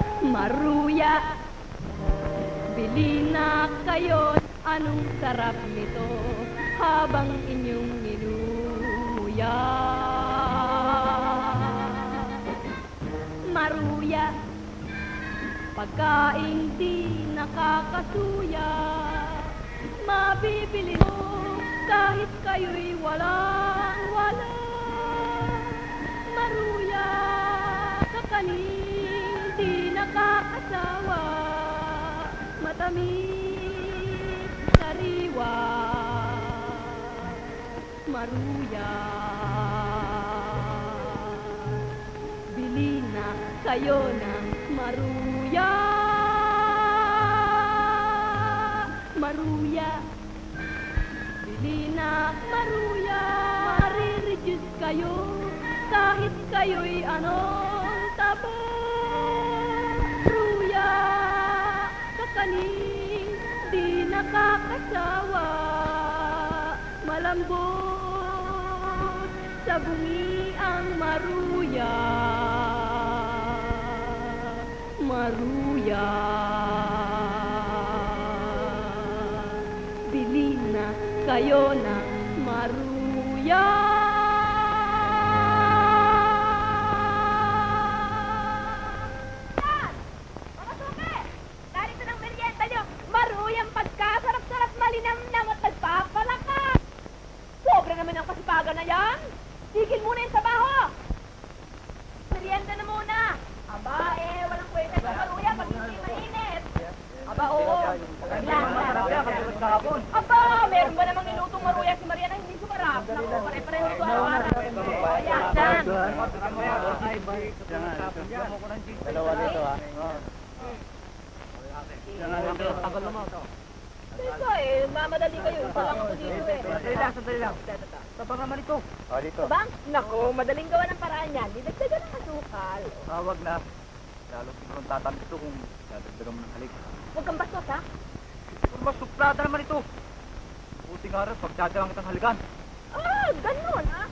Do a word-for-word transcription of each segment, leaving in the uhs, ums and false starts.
Maruya, bili na kayo, anong sarap nito habang inyong inumuya. Maruya, pagkain di nakakasuya, mabibili mo kahit kayo'y walang-wala. Maruya, kakanin di nakakasawa, matamis sariwa. Maruya, bili na kayo ng maruya. Maruya, bili na maruya. Marireduce kayo kahit kayo'y anong taba. Maruya, kakanin di nakakasawa, malambot sa bungi ang maruya. Maruya, bili na kayo ng maruya. Mga suke, narito ng merienda nyo. Maruyang pagkasarap-sarap, malinamnam at nagpapalakas. Sobra naman ang kasipagan na yan. Tigil muna yung sabaho. Merienda na muna. Aba, eh, walang kwenta sa maruya pag hindi mainit. Aba, oo. Aba, meron ba namang inutong maruya si Maria na hindi sumarap? Naku, pare-pareho ito araw-araw. Ayan, Dan. Dalawa dito, ha? Tagal naman ito. Teka eh, mamadali kayo. Isa lang ako dito eh. Sandali lang, sandali lang. Tapang naman ito. O, dito. Bang? Naku, madaling gawa ng paraan yan. Didagdagan ng asukal. Ah, wag na. Lalo sigurong tatamit ito kung dadagdagan mo ng halik. Huwag kang bastos, ha? Kung mas suplada naman ito. Buti nga rin, pagdadaan kitang halikan. Ah, ganun, ha?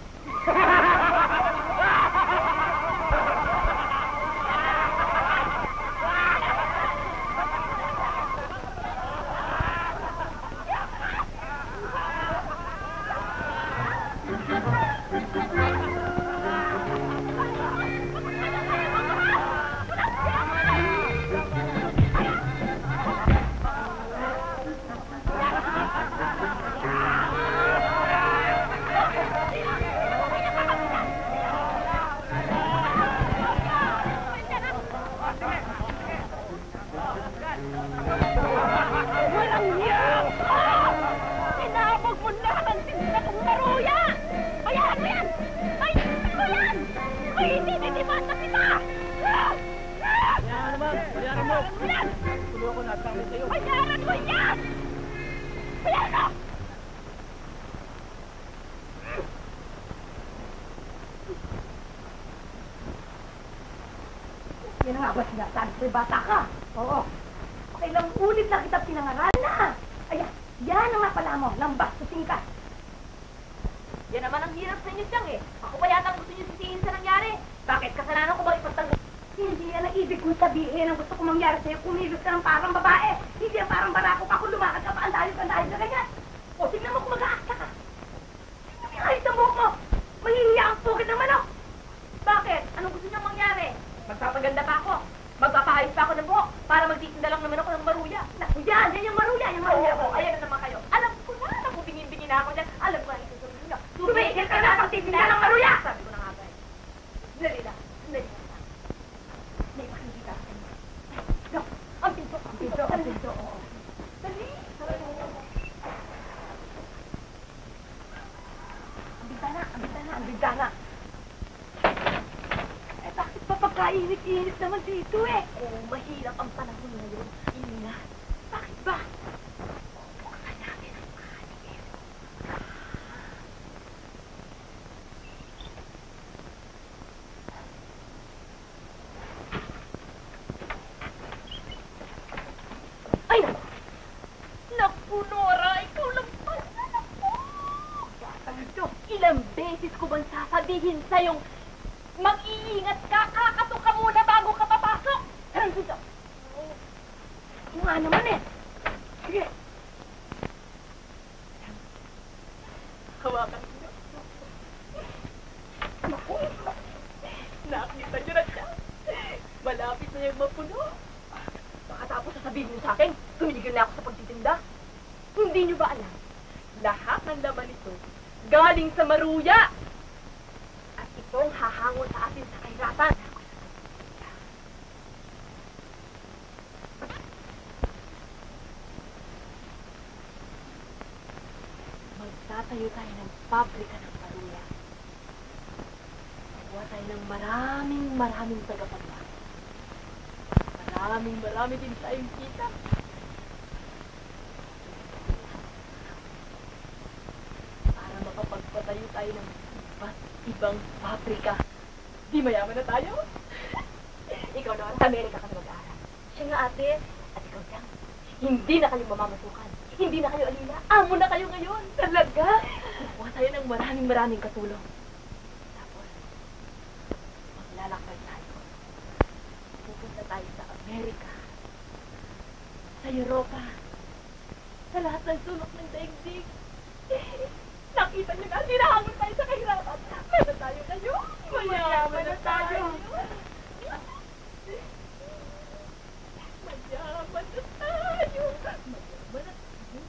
Yan nga ba sinasabi sa'yo, bata ka? Oo. Kailang ulit na kita pinangaral na. Ayan, yan ang nga pala mo, lambastusin ka. Yan naman ang hirap sa inyo siyang eh. Ako pa yata gusto niyo sisihin sa nangyari. Bakit? Kasalanan ko ba ipagtanggol? Hindi yan ang ibig kong sabihin. Ang gusto kong mangyari sa'yo, kumilos ka ng parang babae. Hindi yan parang barako ka kung lumakad ka pa ang dahil-pandahil na ganyan. O, tignan mo kung mag-aakta ka. Tignan mo yung ayos ng buhok mo. Mahihiya ang pukit ng manok. Bakit? Anong gusto niyang mangyari? Magpapaganda pa ako. Magpapahayos pa ako ng buhok para magtitinda lang naman ako ng maruya. Naku, yan! Yan yung maruya! Yung maruya Oo, ayan na naman kayo. Alam ko na, naku, bingin-bingin na ako dyan. Alam ko na itutuloy niyo. Tumigil ka na pagtitinda ng maruya! Sabi ko na nga ba eh. Sandali lang. Sandali lang. May makikita ka niya. No, ang pinto, ang pinto, ang pinto. Dali. Ang bintana, ang bintana, ang bintana. Eh, bakit pa pagkainit-init naman dito eh? Oh, mahirap ang panahon ngayon. Ina. Bakit ba? Buksan natin ang paligid. Ay, naku! Naku, Nora! Ikaw lang pala! Naku! Basta nito, ilang beses ko bang sasabihin sa'yong mag-iingat ka, kakato ka muna bago ka papasok! malapit na yung mapuno. Baka tapos sasabihin niyo sa akin, tumigil na ako sa pagtitinda. Hindi niyo ba alam? Lahat ng laman nito galing sa Maruya. At itong hahangon sa atin sa kahirapan. Magtatayo tayo ng pabrika ng Maruya. Magawa tayo ng maraming maraming tagapagmahal. Maraming marami din tayong kita. Para makapagpatayo tayo ng iba't ibang pabrika. Di mayaman na tayo? Ikaw naman, sa Amerika ka na mag-aaral. Siya nga ate, at ikaw dyan. Hindi na kayo mamamasukan. Hindi na kayo alila. Amo na kayo ngayon. Talaga? Kukuha tayo ng maraming maraming katulong. Tapos, maglalakbay tayo. Pupunta tayo sa Amerika, sa Europa, sa lahat ng sulok ng daigdig. Nakita niyo na, hinahamon tayo sa kahirapan. Meron tayo kayo. Mayaman na tayo. Mayaman na tayo. Mayaman na tayo.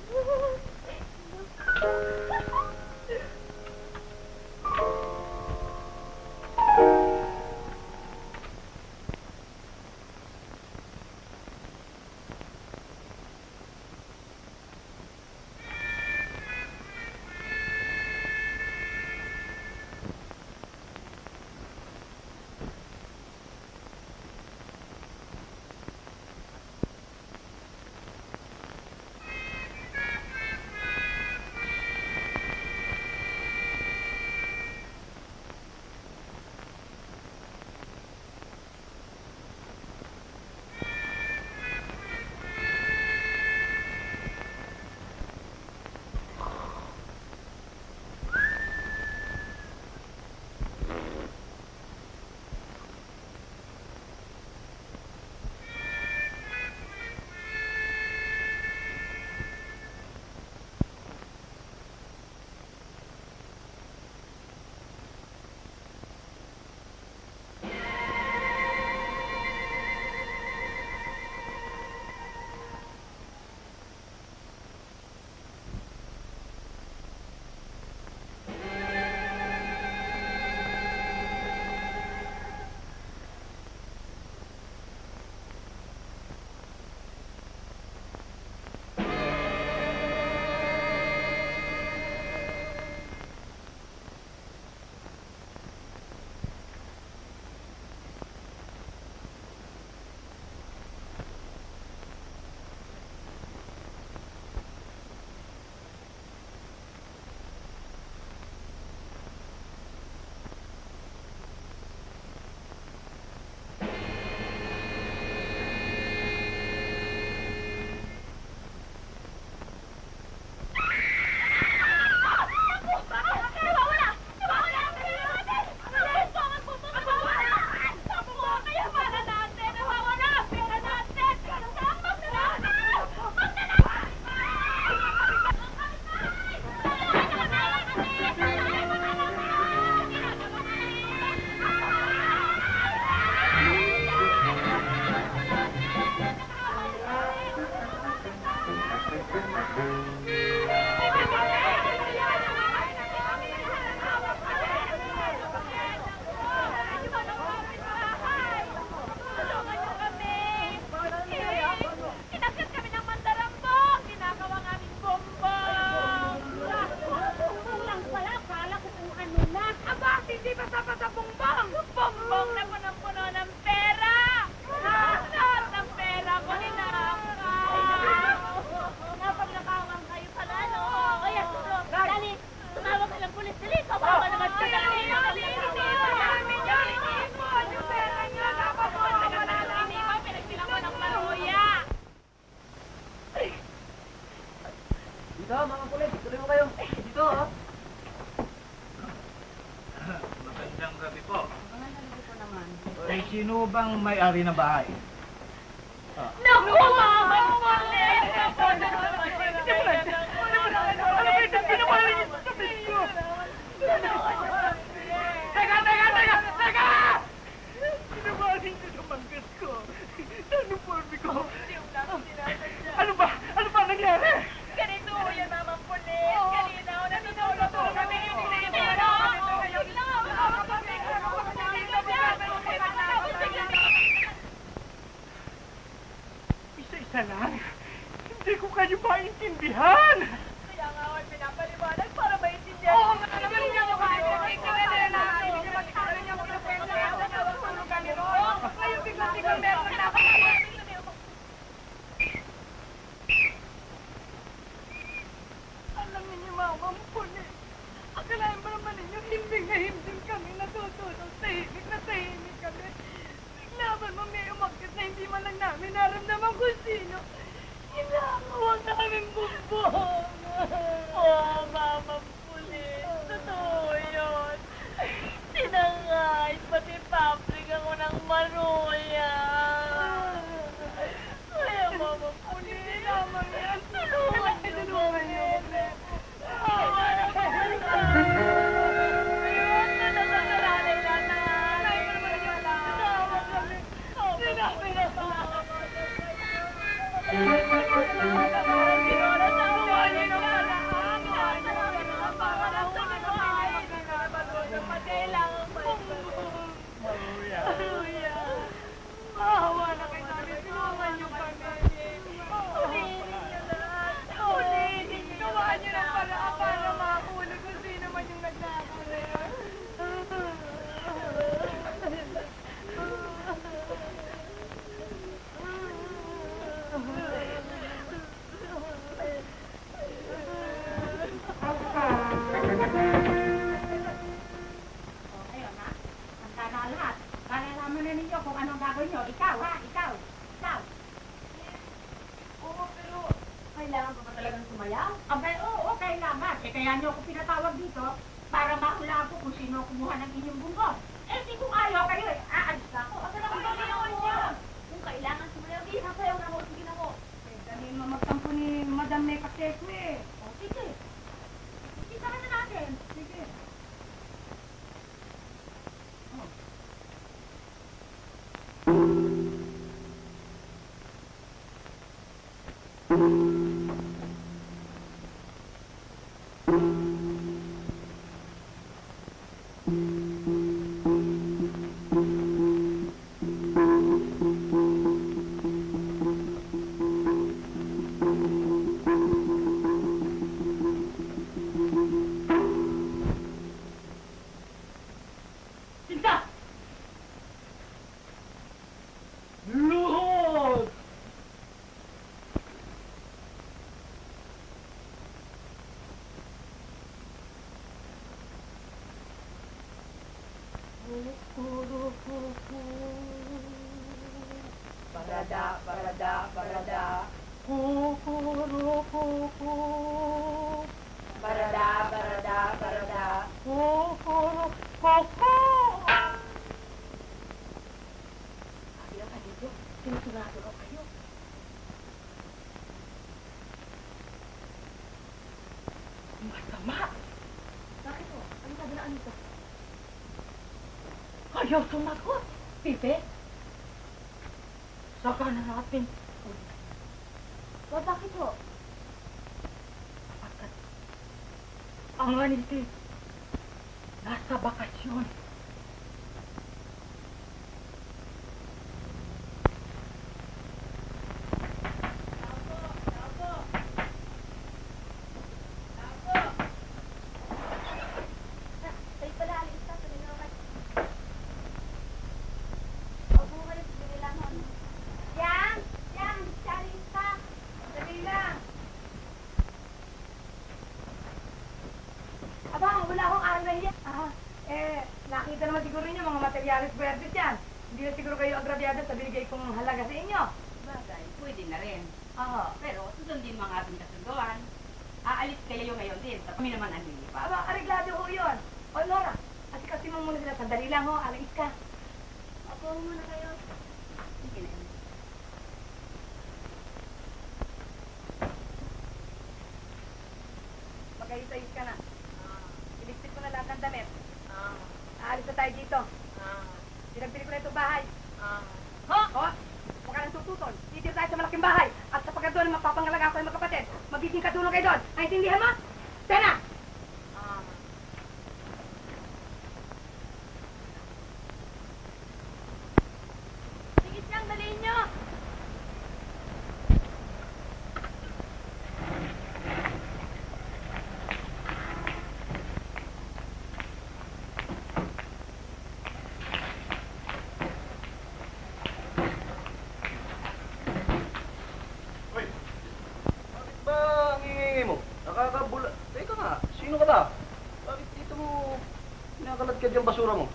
Dito, mga kulit. Tuloy mo kayo. Dito, oh. Magandang gabi po. Magandang gabi po naman. Ay, sino bang may-ari ng bahay? Ah. Naku, mama! Kulit! Teka, teka, teka! Teka! Sinungaling ka naman kasi. ko? Uniforme ko? Ano ba? Ano ba nangyari? Ganito ho yan, Mamang Pulis. Kanina ho, natutulog ho kami. Pero, bigla ho, hawak kami. Isa-isa lang? Hindi ko kayo maintindihan. Kaya nga ho, pinapaliwanag para maintindihan. Oo, nga naman niya mo kayo. Ikawala na namin. Hindi naman ikaw rin niya mo na pwede. Natutulog kami ro. Ngayon bigla-bigla meron na ako. Alam niyo, Mamang Pulis, akalain ba naman ninyo, himbing na himbing kami, natutulog, tahimik na tahimik kami. Bigla ba naman may umakit na hindi man lang namin naramdaman kung sino. Inakuha namin bumbong. Oh, Mamang Pulis, totoo yun. Sinangayt, pati paprig ako ng maruya. Kaya, Mamang Pulis, naman yan. Tulungan niyo, tulungan niyo. Awa na kayo. Ayun, nanasasalalay na nanay. Awa kami. Sinabi na sa Awa na kayo namin. Tulungan niyo kami. Ulitin niyo lahat. Ulitin niyo. Gawaan niyo ng paraan para makahuli kung sino man yung nagkakuli. O, ayun ha. Handa na lahat. Malalaman na ninyo kung anong gagawin nyo. Ikaw ha, ikaw. Ikaw. Oo, pero Kailangan ko ba talagang sumayaw? Abay, oo, oo, kailangan. Eh, kaya nyo ako pinatawag dito para mahulaan ko kung sino kumuha ng inyong bunggong. Eh, di kung ayaw kayo eh. Aalis na ako. Asa naman gagawin nyo? kung kailangan sumayaw, di sasayaw na ako. Sige na ako. Eh, dali mo magtampo ni Madam May Pacheco eh. O, sige. Kita ka na natin. Sige. Oh. Sinta! Luhod! Barada, barada, barada. Kukuru, kuku. Barada, barada, barada. Kukuru, kuku. Ayaw ka dito. Sinusunado ka kayo. Masama. Bakit o? Ano sabi na Anita? Ayaw sumagot. Pipe? Saka na natin. O, bakit o? Sapagkat ang aniti nasa bakasyon. Tayo pala, alis ka. Tuloy na naman. Opo, alis. Tuloy lang ako. Yang! Yang! Alis ka. Dali lang. Aba, wala akong aral yan. Ah, eh, nakita naman siguro niyo mga materialis verdes yan. Hindi na siguro kayo agrabyado sa binigay kong halaga sa inyo. Bagay, pwede na rin. Oo. Pero susundin mo ang ating kasunduan. Aalis kayo ngayon din. Sa kami naman ang lilipat. Aba, areglado ho yun. O, Laura, at kasi mo muna sila. Sandali lang ho, alis ka. Opo, muna kayo. Sige na yun. Magayos-ayos ka na. Ah, Iligpit ko na lahat ng damit. ah, Aalis na tayo dito. ah, Pinagbili ko na itong bahay. ah. Ho! Ho! Naintindihan mo? Tena! Ah. Tingis lang, daliin nyo! Hoy! Bakit ba ang ingay mo? Nakakabula... Teka nga, sino ka ba? Bakit dito mo kinakalat ka dyan basura mo?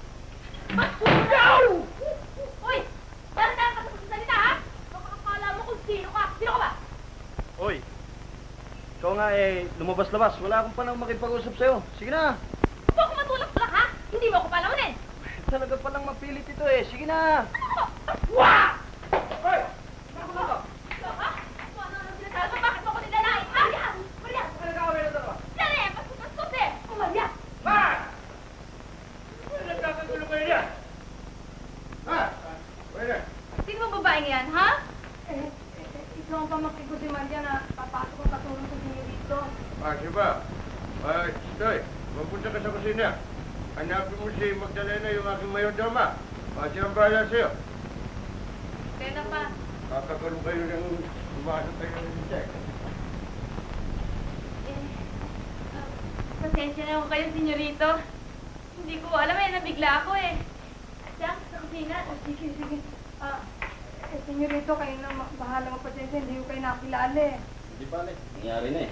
Uy! Dahan-dahan ka sa pagsasalita, ha? Baka akala mo kung sino ka. Sino ka ba? Hoy! Ikaw nga eh, lumabas-labas. Wala akong panahon makipag-usap sa'yo. Sige na! Huwag ako matulak-tulak, ha? Hindi mo ako palaunin. Talaga palang mapilit ito eh. Sige na! Wah! Hoy! Ano ba? Ikaw, ha? Ano ano sinasabi mo? Bakit mo ako nilalain? Maria! Maria! Nagkakawin na dalawa. Yan eh! Pasok-pasok eh! Oh, Maria! Ma! Ano nagkakagulo kayo niya? Ha? Pwede. Sino bang babaeng yan, ha? Eh, eh, ikaw ang pamangkin ko si Maria na papasok ang katulong sa sinyo dito. Ah, siya Ah, Stoy, mapunta ka sa kusina. Hanapin mo si Magdalena, yung aking mayordoma. Ah, siya ang bahala sa'yo. Tena pa. Kakagulong kayo ng umasok kayo ng check. Eh, ah, pasensya na ako kayo, senyorito. Hindi ko alam eh, nabigla ako eh. Diyan, sa kusina. Oh, sige, sige. Ah, eh, senyorito, kayo na ma- bahala magpasensya. Hindi ko kayo nakilala eh. Hindi pala. Nangyari na eh.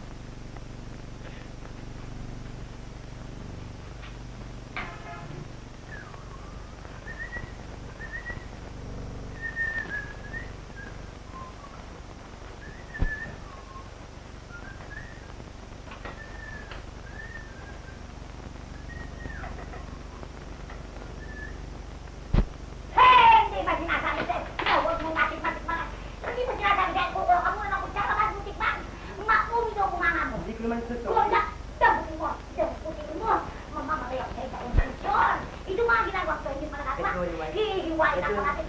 Hey! Hindi ba sinasabi sa'yo? Na huwag mo natin matikman. Hindi ba sinasabi sa'yo? Kukuha ka muna ng kutsara ka butikman. Maumi daw bunganga mo. Hindi ko naman ito. Wala! Dabutin mo! Dabutin mo! Mamamatay ako sa'yo sa konstruksyon. Ito mga ginagawa ko, hindi pa nakagawa. Hihiwain ako natin.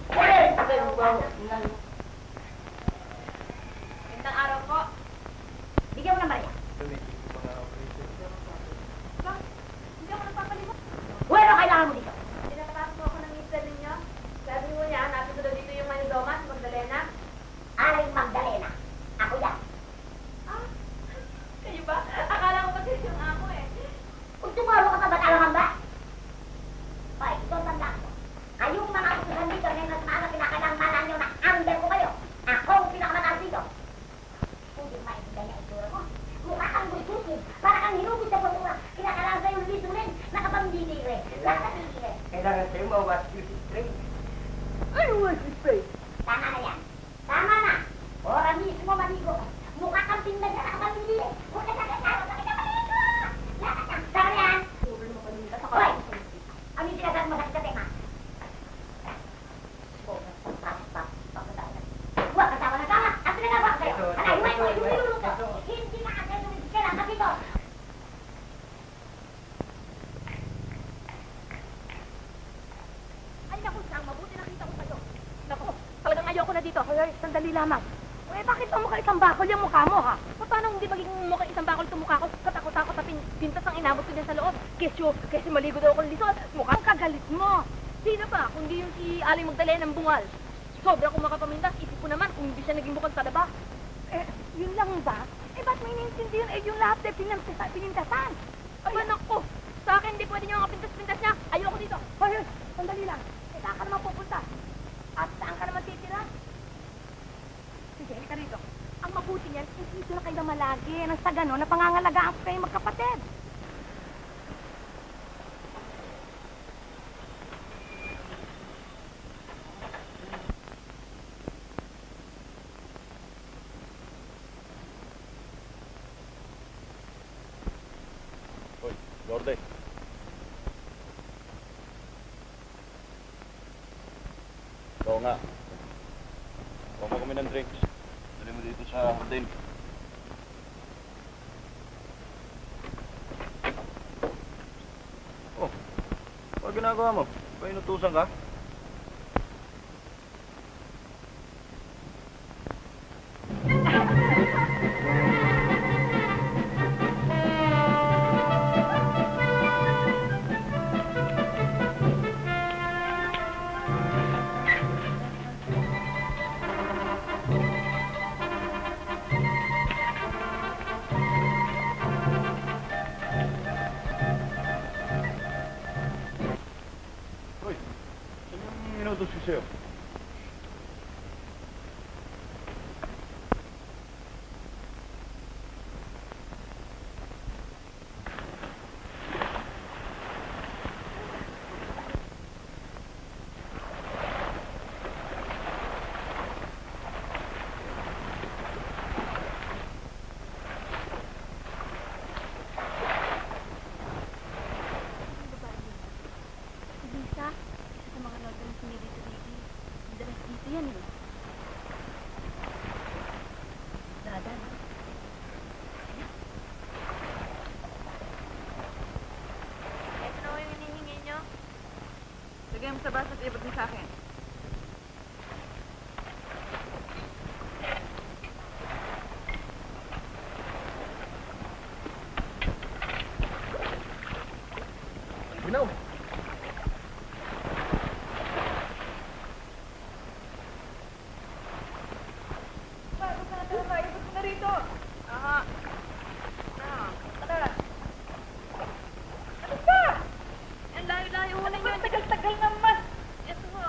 Gandang araw po. Bigyan mo ng Maria. Bakit? Hindi ako nagpapalimot. Bueno, kailangan mo dito. Tinatapos po ako ng mister ninyo. Sabi mo niya, hanapin ko daw dito yung Manidoma, si Magdalena. Aling Magdalena. Ako yan. Ah, kayo ba? Akala ko kasi yung ako eh. Kung tumalo ka pa ba't alangan ba? Ay, ito ang tanda ko. Kayong mga utusan dito na yung mga kinakailangan nyo na under ko kayo. Ako ang pinakamataas dito. Hindi maintindihan niya itsura mo. Mukha kang bususin. Para kang hinugod sa basura. Kinakailangan sa'yo lisunin. Nakapangdidire. Nakapangdidire. Kailangan sa'yo mawas yung spray. Ano was spray? Tama na yan. Tama na. Ora mismo maligo ka. Mukha kang tingnan na nakapangdidire. Huwag ka nakakasama. Bakit ka maligo? Lakas na. Tama na yan. Hoy! Ano yung sinasabi mo sa katatema? Huwag kasama na tama. Ang pinagawa ko sa'yo. Alay, huwag mo. Yung niluluto. Hindi na kasi nung kailangan kasi ito. Ay, naku, Sang, mabuti nakita ko kayo. Naku, talagang ayoko na dito. Hoy, hoy, sandali lamang. Eh, bakit ba mukha isang bakol yung mukha mo, ha? Paano hindi magiging mukha isang bakol itong mukha ko? Katakot-takot na pin- pintas ang inabot ko din sa loob. Kesyo, kasi maligo daw akong lisod. Mukhang kagalit mo. Sino ba? Kundi yung si Aling Magdalena ng bungal. Sobra kong makapamintas. Isip ko naman kung hindi siya naging bukod sa laba. Eh, yun lang ba? Eh, ba't may naiintindihan? Eh, yung lahat ay pinintasa, pinintasan. Ay, anak ko. Sa akin, hindi pwede niyo mga pintas-pintas niya. Ayoko dito. Hoy, hoy, sandali lang. Eh, saan ka naman pupunta? At saan ka naman titira? Sige, halika rito. Ang mabuti niyan, eh, dito na kayo na malagi. Nang sa gano'n, napangangalagaan ko kayo magkapatid. Hoy, Lorde. Oo nga. Kuha mo kami ng drinks. Dali mo dito sa hardin. Oh, ano ginagawa mo? Ba inutusan ka? yan eh. Dadan. Ito na yung hinihingi nyo. Lagay mo sa basa at ibot mo sa akin. Ginaw. Bago ka na talaga, ibot mo na rito. Aha. Ah, tara. Ano ba? Ang layo-layo mo na yun. Tagal-tagal naman. Ito ho.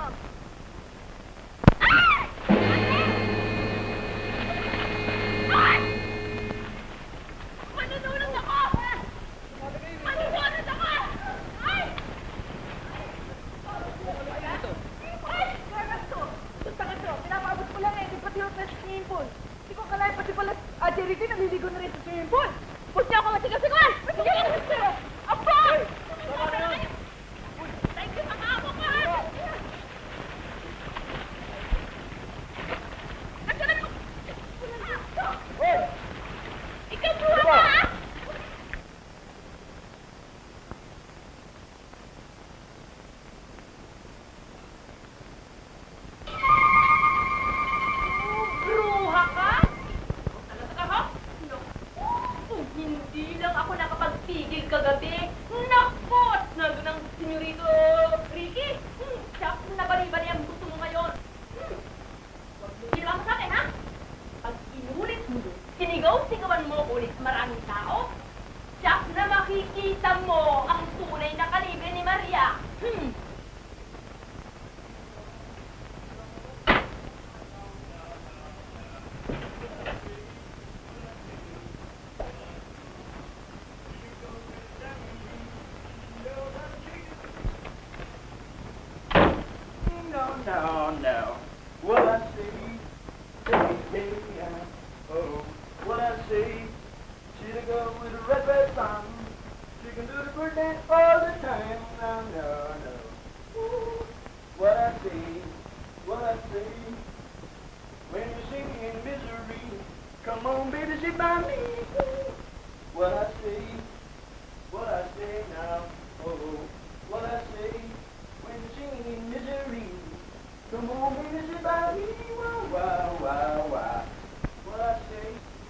Manunulog ako! Manunulog ako! Ay! Ay! Gagas to! Punta ka to! Pinapaabot ko lang eh. Di pati yung sa swimming pool. Hindi ko kalaya pati pala. Ah, Jerry din, naliligo na rin sa swimming pool. Push niya ako matigas-tigas! Matigas-tigas! Apo! Thank you, mga amo ko! Nagsalan mo! Ikaw buwan na, ha? Bruha ka? Talaga ka, ha? Kung hindi lang ako nakapagpigil kagabi, nakot na doon ang senyorito Ricky. Hmm, siya na bali-bali ang gusto mo ngayon. Hmm. Huwag mo ginawa mo sa akin, ha? Pag inulit mo doon, sinigaw-sigawan mo ulit sa maraming tao, siya na makikita mo ang tunay na kalibre ni Maria. Hmm. No, no, no. What I say, say, say, yeah. Oh, what I say. She's a girl with a red, red thumb. She can do the bird dance all the time. No, no, no. Ooh, what I say, what I say. When you're sinking in misery, come on, baby, sit by me. What I say, what I say now. Oh, what I say. When you're singing in misery, come on, baby, sit by me. Wow, wow, wow, wow. What I say.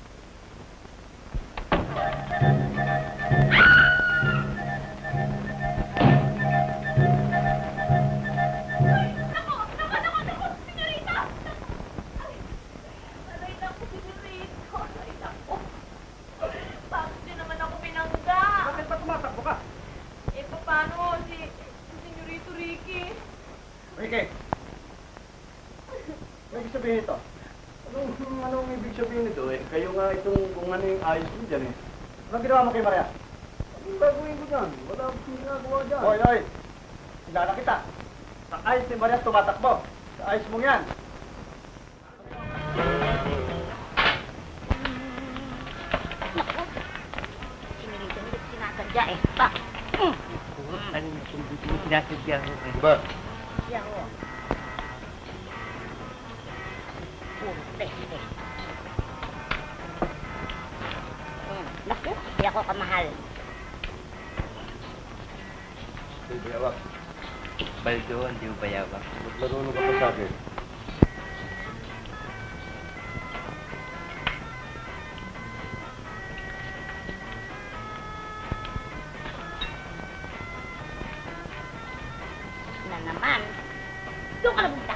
Naku! Naku! Naku! Naku! Senyorita! Ay! Aray naku, senyorito! Aray naku! Bakit niyo naman ako pinangga? Bakit ba tumatakbo ka? Eh, paano si... si senyorito Ricky? Ricky! Ano ibig sabihin ito? Anong, anong ibig sabihin nito eh? Kayo nga itong kung ano yung ayos mo dyan eh. Anong ginawa mo kay Maria? Anong gagawin ko dyan? Wala akong ginagawa dyan. Hoy, hoy! Kilala kita. Sa ayos ni Maria tumatakbo. Sa ayos mong yan. Sinirito, hindi ko sinasadya eh. Pa! Ano yung sinasadya ko? Ba? Yan o. Puro peste. Hmm. Naku, hindi ako kamahal. May bayawak. Baldo, hindi mo bayabak. Maglarunong ka pa sa akin. Na naman. Doon ka na punta.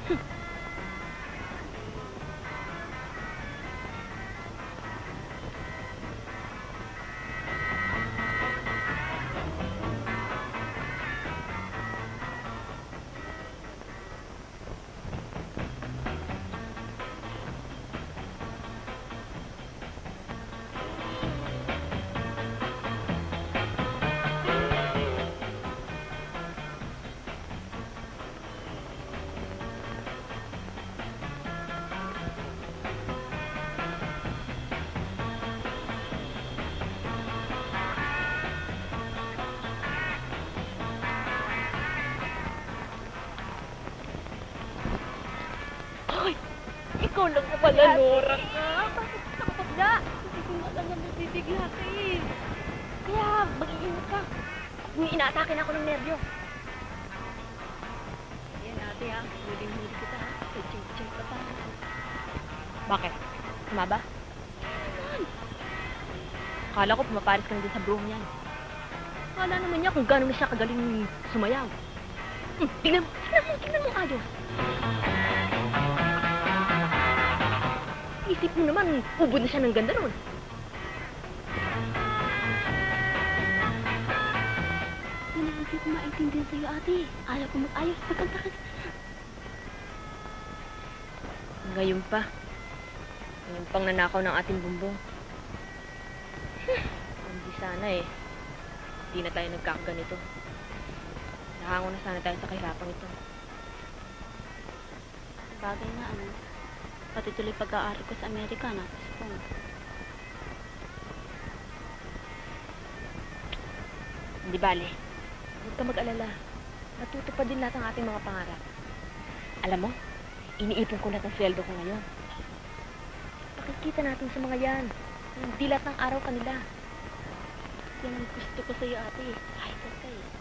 Ikaw lang na pala, Nora ka. Bakit nakapagla? Hindi ko nga alam na mabibigla ka eh. Kaya, mag-iingat ka. May inaatake na ako ng nervyo. Ayan, ate ha. Huling-huli kita ha. Check-check pa pa. Bakit? Tama ba? Akala ko pumaparis ka na din sa bruhong yan. Akala naman niya kung gano'n na siya kagaling sumayaw. Hmm, tingnan mo, tingnan mo, tingnan mo ayos. Isip mo naman, ubod na siya ng ganda nun. Yan ang hindi ko maintindihan sa'yo, ate. Ayaw ko mag-ayos pagkanta ka. Ngayon pa. Ngayon pang nanakaw ng ating bumbong. Hindi sana eh. Hindi na tayo nagkakaganito. Nahango na sana tayo sa kahirapang ito. Bagay na, ano. Pati tuloy pag-aaral ko sa Amerika, natas ko. Hindi bale. Huwag ka mag-alala. Natutupad din lahat ang ating mga pangarap. Alam mo, iniipon ko lahat ng sweldo ko ngayon. Pakikita natin sa mga yan. Hindi lahat ng araw kanila. Yan ang gusto ko sa'yo, ate. Kahit saan ka eh.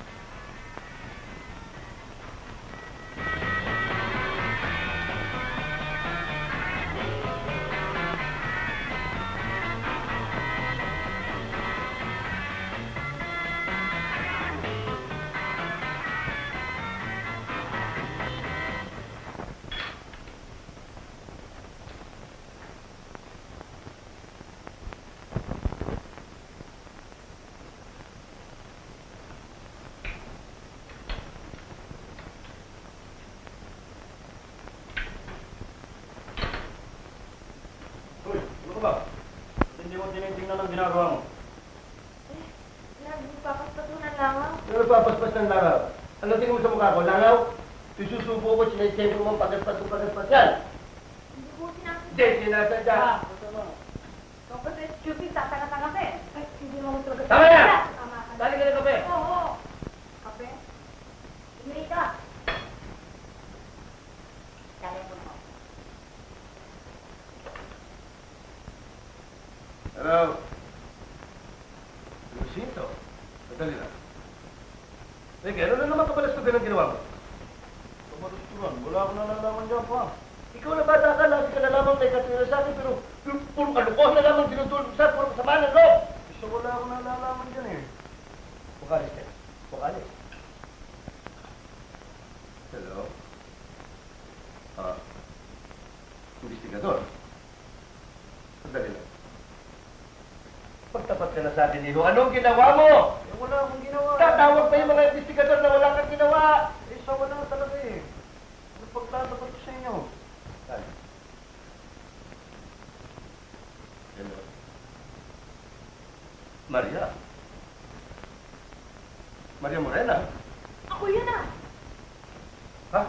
Tinitingnan ang ginagawa mo. Eh, nagpapaspas mo ng langaw. Ano nagpapaspas ng langaw? Ano tingin mo sa mukha ko? Langaw? Isusubo ko, sinasiyempre mo pagaspas kung pagaspas yan. Hindi ko sinasadya. Hindi, sinasadya. Kapatid, Cupid, tatanga-tanga ka eh. Ay, hindi mo gusto ka. Tama na! Tama ka. Dali ka ng kape. Oo, oo. Kape? Hindi ka. Telepon mo. Hello? Lucinto? Madali lang. Sige, ano na naman kapalastugan ang ginawa mo? Kapalastugan? Wala akong nalalaman dyan pa. Ikaw na bata ka, lagi ka na lamang may katira sa akin, pero yung puro kalukuhan na lamang tinutulog sa puro kasama ng loob. Gusto wala akong nalalaman dyan eh. Bukalis ka. Bukalis. Hello? Ah, investigador. Sandali lang. Pagtapat ka na sa atin, Iho, anong ginawa mo? Eh, wala akong ginawa. Tatawag pa yung mga investigador na wala kang ginawa. Eh, sa wala talaga eh. Ano pagtatapat ko sa inyo? Saan? Hello? Maria? Maria Morena? Ako yun ah. Ha?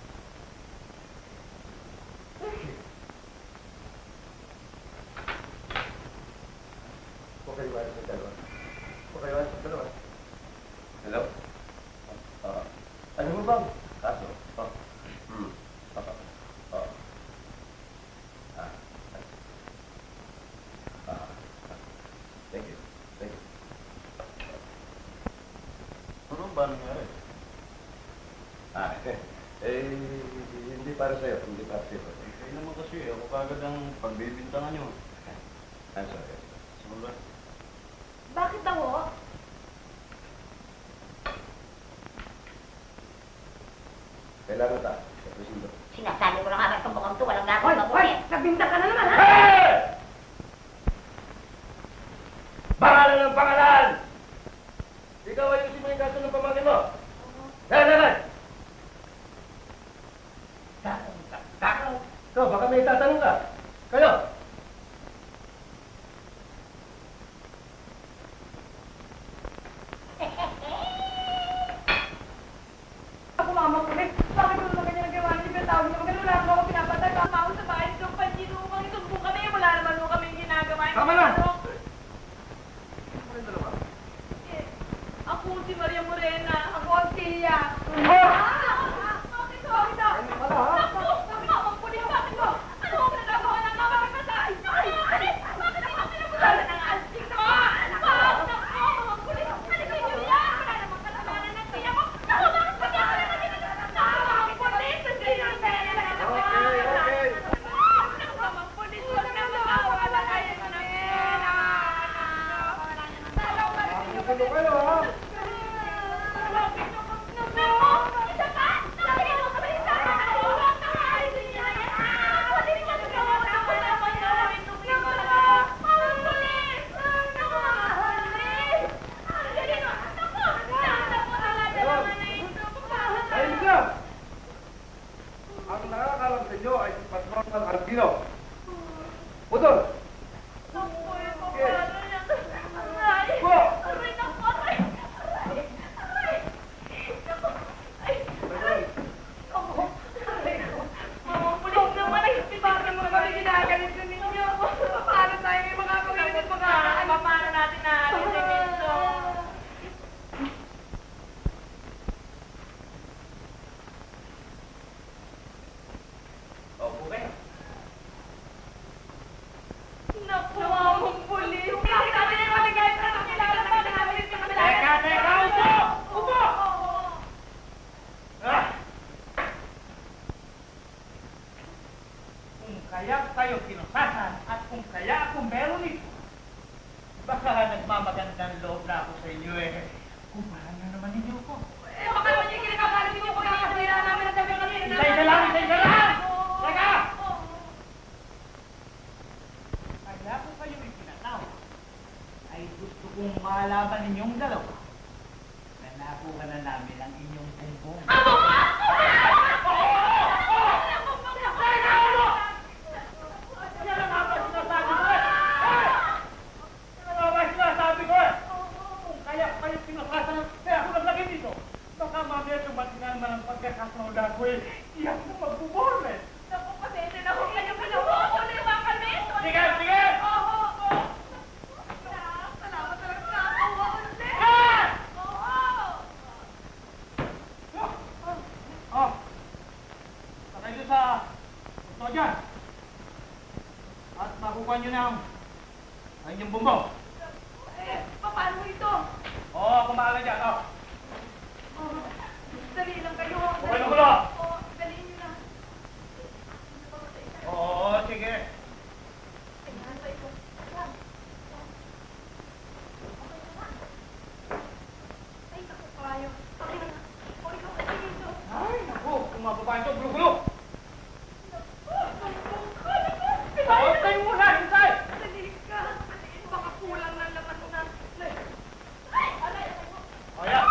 Okay, wala sa dalawa. Okay, wala sa dalawa. Hello? Ah, ano mo bang? Kaso? Ah. Hmm. Ah. Ah. Ah. Ah. Thank you. Thank you. Ano ba nangyari? Ah, eh, hindi para sa'yo, hindi para sa'yo. Eh, kayo naman kasi ako kagad ang pagbibintangan nyo. I'm sorry. Sobra. Bakit daw ho? Kailangan ta. Rosindo. Sinasabi ko na nga, itong bukang to, walang Hoy, gagawin hoy! mabuti. Nabinta ka na naman, ha? Hey! Pangalan ng pangalan! Ikaw ayusin mo yung kaso ng pamangkin mo. Yan, yan, yan! Tanong ka, tanong! Ikaw, baka may tatanong ka. Kayo! Ako mama ko rin. Bakit ko naman ganyan nagawa niyo? Pinatawag niyo kami. Wala naman ako pinapatay. Tama ako sa bahay. Ito, pansinukang isumbong kami. Wala naman mo kami ginagawa. Tama na! Eh, Ako si Maria Morena. Ako ang tiya. Oh! Bakit to? Bakit to? Naku! Mamang pulis, bakit to? Ano ang ginagawa ng mama ng patay? Ay! Ay! Bakit ako ang pinapulala ng asing to? Bakit? Naku! Mamang pulis! Ano kayo yan? Wala namang kasalanan ng tiya ko. Naku! Bakit pa niya ako na naging mamang pulis? Hindi yung pera na ako. Okay, okay. Mamang pulis, huwag na mawawala kayo ng pera. Talaw ka rin yung Ano kayo, ha? Ayun ka! Ang nakakalam sa inyo ay si Patron Albino. Putol! Opo kayo. Naku, mamang pulis! Bakit kami na maligay sa kakilala? Bakit kami na kakilala? Teka, teka! Upo! Upo! Ah! Kung kaya kayo kinusasan at kung kaya ako meron ito, baka nagmamagandang loob na ako sa inyo eh. Kumahan na naman ninyo ko. Eh, baka naman yung kinakakalit niyo kung kinakasira namin ang sabi kami. Isa-isa lang! Isa-isa lang! Teka! Kaya ko kayo itinatawag ay gusto kong malaman ninyong dalawa na nakuha na namin ang inyong bumbong. Yan ang nga ba sinasabi ko eh! Eh! Yan ang nga ba sinasabi ko eh! Kung kaya kayo pinasasan, kaya ako naglagay dito. Baka mamaya dumating na naman ang pagkakasawala ko eh. Iyak na magbubuhol eh. Naku, pasensya na kung kayo pinuha. Uliwa kami. Sige, sige! Oo, oo. Salamat talaga sa ako. Ulit. Ah! Oo. Oh! Sakay doon sa gusto dyan. At makukuha nyo na ang ang inyong bumbong. Eh, paano ito? Oo, oh, kumahala dyan. Oh. Oh, dali lang kayo. Okay na mula. Oo, dali nyo na. Oo, sige. Ay, naku kayo. Ay, o ikaw kasi dito. Ay, naku, kung mababae ito, gulo-gulo. Naku, Huwag kayo muna, hintay! dali ka. Baka kulang ng laman na. Ay, aray. O, yan.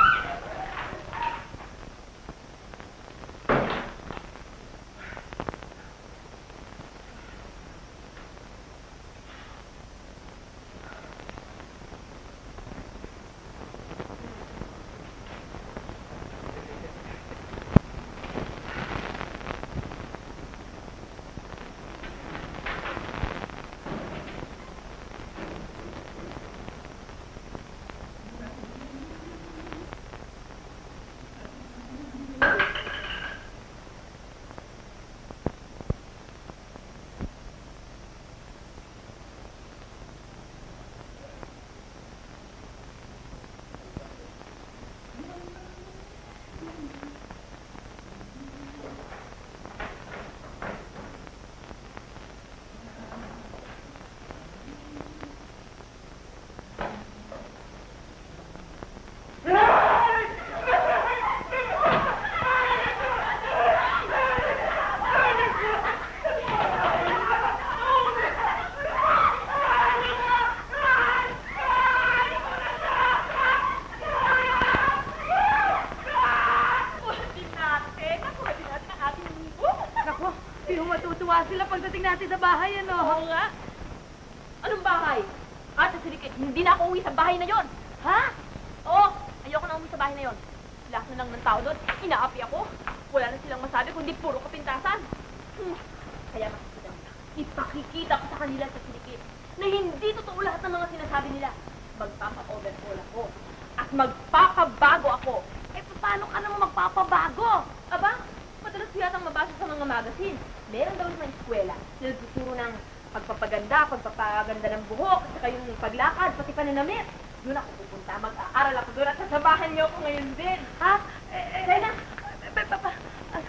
Hindi mo matutuwa sila pagdating natin sa bahay, ano? Oo nga. Anong bahay? At sa silikit, hindi na ako uwi sa bahay na yon. Ha? Oo, ayoko na uwi sa bahay na yon. Lahat na lang ng tao doon, inaapi ako. Wala na silang masabi kundi puro kapintasan. Hmm. Kaya makikita nila. Ipakikita ko sa kanila sa silikit na hindi totoo lahat ng mga sinasabi nila. Magpapa-overhaul ako. At magpapabago ako. Eh, paano ka naman magpapabago? Aba, madalas yatang mabasa sa mga magazine. Meron daw naman eskwela na nagtuturo ng pagpapaganda, pagpapaganda ng buhok, at saka yung paglakad, pati pananamit. Doon ako pupunta, mag-aaral ako doon at sasabahan niyo ako ngayon din. Ha? Eh, eh, Rena, eh, pa, pa, ano?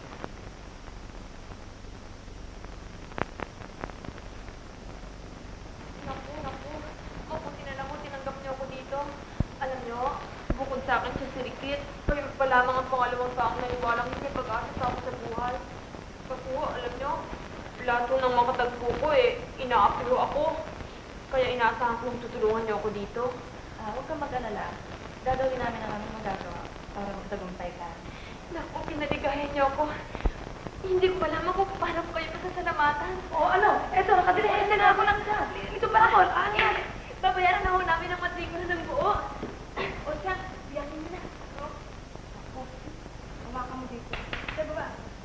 naku, naku. Mabuti na lang kung tinanggap niyo ako dito. Alam niyo, bukod sa akin sa sirikit, kayo pa lamang ang pangalawang taong naniwalang hindi pag-asa sa ako sa buhay. Kasi alam niyo, lahat ng mga katagpo ko eh, ina-apiro ako. Kaya inaasahan kong tutulungan niyo ako dito. Ah, huwag kang mag-alala. Gagawin namin ang aming magagawa para magtagumpay ka. Naku, pinaligayan niyo ako. Hindi ko malaman kung paano ko kayo masasalamatan. O, ano? Eto, nakadilihan na ako lang siya. Ito ba ako? Ano yan? Babayaran na ho namin ang matrikula ng buo. O siya, biyakin mo na. Ako, hawakan mo dito. Sa baba.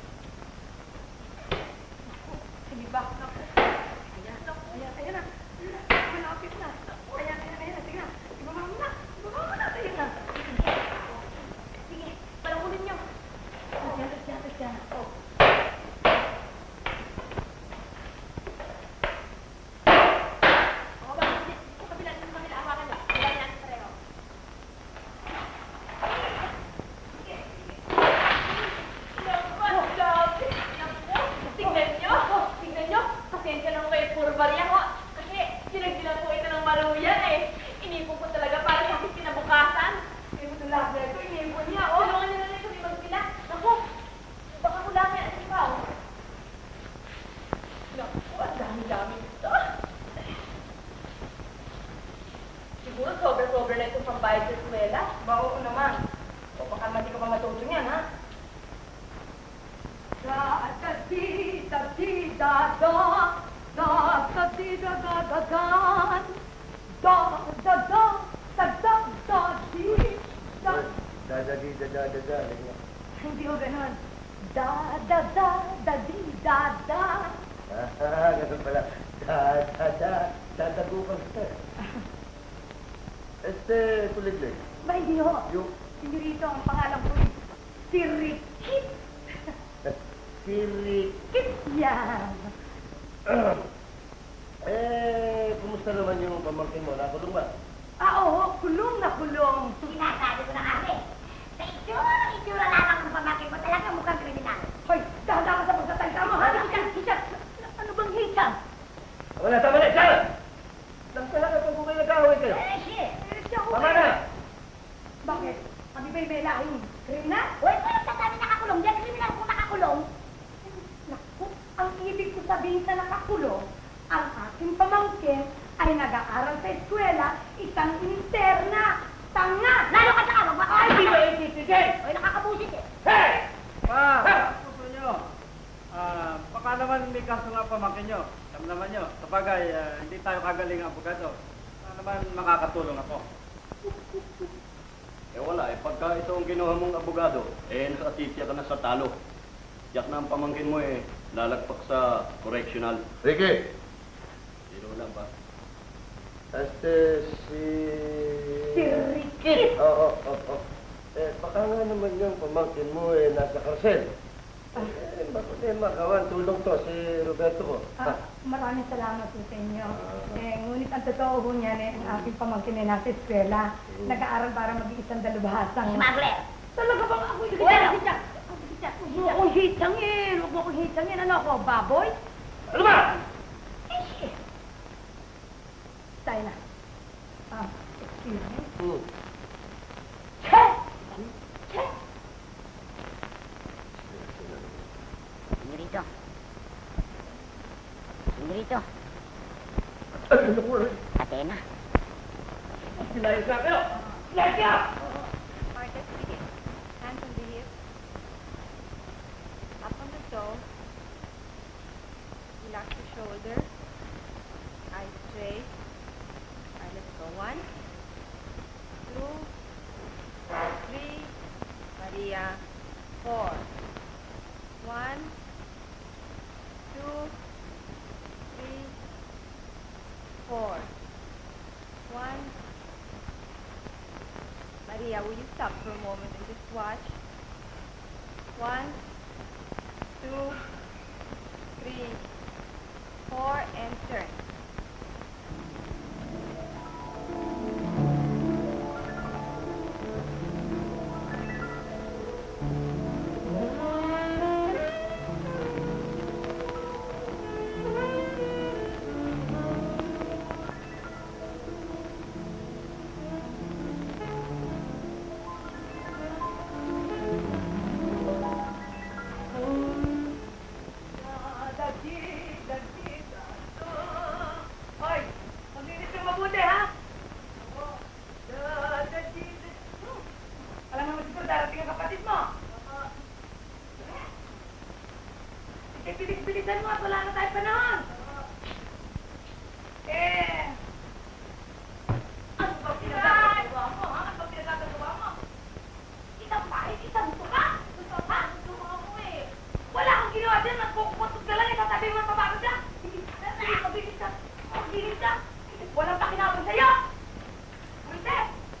Naku, sige ba? Naku. Ayan, naku. Ayan, ayan na. Malapit na. Ayan, ayan, ayan. Sige na. Ibaba mo na. Ibaba mo na. Ayan na. Sige, palangunin niyo. Ayan, ayan, ayan. Oh. O, bakit hindi? Sa kabila ng kabila, hawakan niyo. Biyakin natin pareho. Naku, grabe. Naku, tingnan niyo. Tingnan niyo. Pasensya lang kayo, puro barya ho. Kasi sinagdilan po ito ng maruyan eh. Inipon ko talaga para sa aking kinabukasan. Hindi mo ito lahat na ito. Iniipon niya, oh. Tulungan niyo na rin kami magpila. Naku, baka kulangan ang ibaw. Naku, ang dami-dami ito. Siguro sobra-sobra na itong pambayad sa eskwela. Ba, oo naman. O baka mati ka pa matuto niyan, ha? Da da di da di da da da da di da da da da da da da da da da di da. Dadadi, dadada, ganyan. Hindi ko ganun. Da da da da di da da. Ah, ganun pala. Dadada, dadagupan ka. Este, kuliglig. Ba, hindi ho. Yung Senyorito, ang pangalan ko si Rikit. Siri. Kit yan. Eh, kumusta naman yung pamangkin mo? Nakulong ba? Ah, oo, kulong na kulong. Sinasabi ko na kasi, sa itsura, itsura lamang ng pamangkin mo, talaga mukhang kriminal. Hoy, dahan ka sa pagsasalita mo, ha? Hisan, hisan. Ano bang hisan? Wala, tama na, tama! Lang talaga kung kung kayo nag-away kayo. Eh, shit! Eh, siya ko Tama kayo. na! Bakit? Kami ba'y may lahing kriminal? Uy, kung nagsasabi nakakulong, diyan kriminal kung nakakulong. Naku, ang ibig ko sabihin sa nakakulong, ang aking pamangkin ay nag-aaral sa eskwela, isang interna. Tanga! Lalo ka sa kamag, baka Ay, di ba ikitigil? Uy, nakakabusit eh. Hey! Pa, gusto nyo. Ah, baka naman may kaso nga pamangkin nyo. Alam naman nyo, kapagay, ah, hindi tayo kagaling ang abogado. Baka naman makakatulong ako. Eh wala, eh pagka ito ang kinuha mong abogado, eh nakatitya ka na sa talo. Tiyak na ang pamangkin mo eh, lalagpak sa correctional. Ricky! Sino lang ba? Este, si... Si Rikit. Oo, oo, oo. Eh, baka nga naman yung pamangkin mo eh, nasa karsel. Eh, bakit eh, makawan, tulong to, si Roberto ko. Ah, maraming salamat po sa inyo. Eh, ngunit ang totoo po niyan eh, ang aking pamangkin ay nasa eskwela. Nag-aaral para maging isang dalubhasang... Smuggler. Talaga bang ako yung Well. hitang? Huwag mo akong hitangin. Huwag mo akong hitangin. Ano ako, baboy? Ano ba? Eh, shit. Tayo na. Ah, excuse me. Hmm. Che! Che! Senyorito. Senyorito. Atena. Sinayin sa akin, oh! Sinayin ka! Marcus, begin. Hands on the hips. Up on the toe. shoulder. Eyes straight. Alright, let's go. One, two, three, Maria, four. One, two, three, four. One. Maria, will you stop for a moment and just watch? One, two, three, four, and turn. Bilisan mo at wala na tayo panahon. Eh, ano ba pinagagawa mo, ha? Ano ba pinagagawa mo? Isang pahit, isang tuka. Gusto ka? Gusto mo eh. Wala kang ginawa dyan. Nagpuputok ka lang. Itasabi mo ang pabago dyan. Sige, mabilis ka. Mabilis ka. Walang pakinabang sa'yo. Mabilis.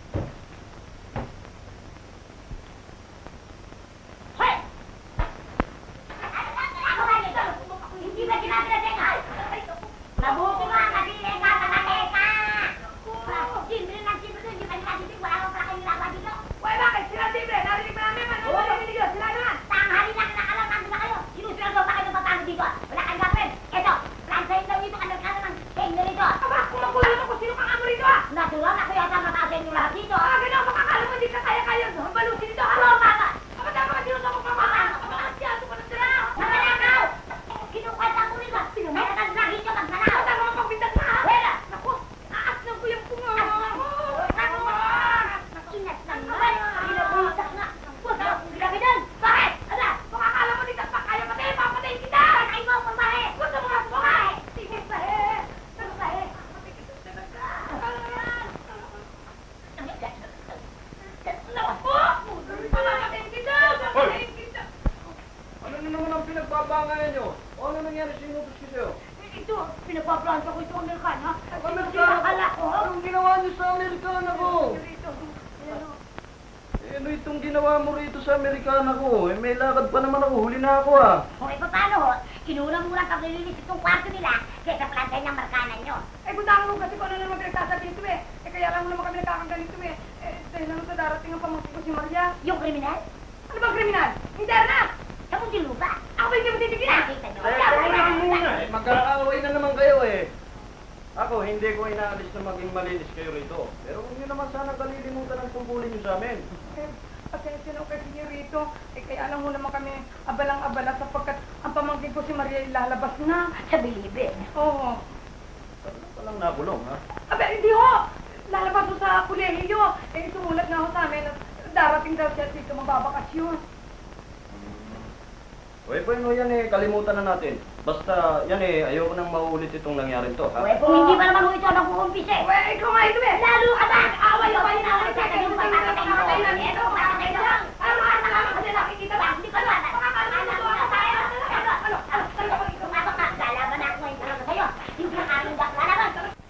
Mabuti nga, nabili ka, nabili ka! Simple na simple doon, di ba nilasitig? Wala kang pala kayo nilaba dito? Uy, bakit? Sila simple. Narinig mo namin. Ano ba yung binigyan? Sila naman. Tanghali lang, nakalang, nandun na kayo. Sinusunod ko pa kayo ng papango dito. Wala kang gagawin. Eto, translate daw dito, Amerikano ng Kenya rito. Aba, kumakuha naman kung sino kang amo rito, ah. Natural, ako yata mataas sa inyo lahat dito. Ah, gano'n. Makakala mo hindi ka kaya-kaya. Balusin dito, ha? Ano, mama? Aba, tama ka dito sa pagmamahal. Aba, kasiyado pa na sila. Magnanakaw! Kinukwenta ko rito. Kaya kang lagi ka magnanakaw. Tama ka pagpintas na, ha? Wala! Naku, aas ng kuyang ko nga. Ingat na naman. Pinabutas na. Puso, hindi ka ganyan. Bakit? Ala, Makakala mo dito pa kaya patay, papatayin kita. patay mo ang pamahe. Gusto mo nga bumahe. Sige, pahe. Ano pahe? Naku, papatayin kita. Papatayin kita. Ano na naman ang pinagbabangayan nyo? O ano nangyari sa inutos ko sa'yo? Ito, pinapaplanta ko ito ang Amerikan, ha? Amerikano? Akala ko, ha? Anong ginawa niyo sa Amerikana ko? Dito, ayan, oh. Eh, ano itong ginawa mo rito sa Amerikana ko? Eh, may lakad pa naman ako. Huli na ako, ah. O, e paano ho? Kinulang mo lang paglilinis itong kwarto nila kaysa plantay ng markanan nyo. Eh, butangan mo kasi kung ano naman pinagsasabi nito, eh. Eh, kaya lang mo naman kami nagkakanganito, eh. Eh, dahil lang sa darating ang pamangkin ko si Maria. Yung kriminal? Ano bang kriminal? Interna! Sa Muntinlupa. Ako ba hindi mo titigilan? Nakita nyo? Eh, teka lang muna. Eh, magkakaaway na naman kayo, eh. Ako, hindi ko inaalis na maging malinis kayo rito. Pero huwag niyo naman sana kalilimutan ang tungkulin niyo sa amin. Eh, pasensya na kay Senyorito. Eh, kaya lang mo naman kami abalang-abala sapagkat ang pamangkin ko si Maria ilalabas na. Sa bilibid. Oo. Ano palang nakulong, ha? Abe, hindi ho! Lalabas ko sa kulehiyo. Eh, sumulat na ho sa amin na darating daw siya dito magbabakasyon. Uy, bueno, yan eh, kalimutan na natin. Basta, yan eh, ayoko nang mauulit itong nangyari to, ha? O, eh, kung hindi pa naman ho ito nag-uumpis eh. Uwe, ikaw nga ito eh! Lalo ka ba? Away-away na ako sa Yung kanyang papatay papatay mo. na lang. Ito, papatay na lang. Ano ka na lang kasi nakikita ba? Hindi ko naman. Makakalaman mo ako tayo. Ano, ano, ano, ano ako ito? Tumapak ka. Lalaban ako ngayon talaga sa'yo. Hindi ang aking dak lalaban.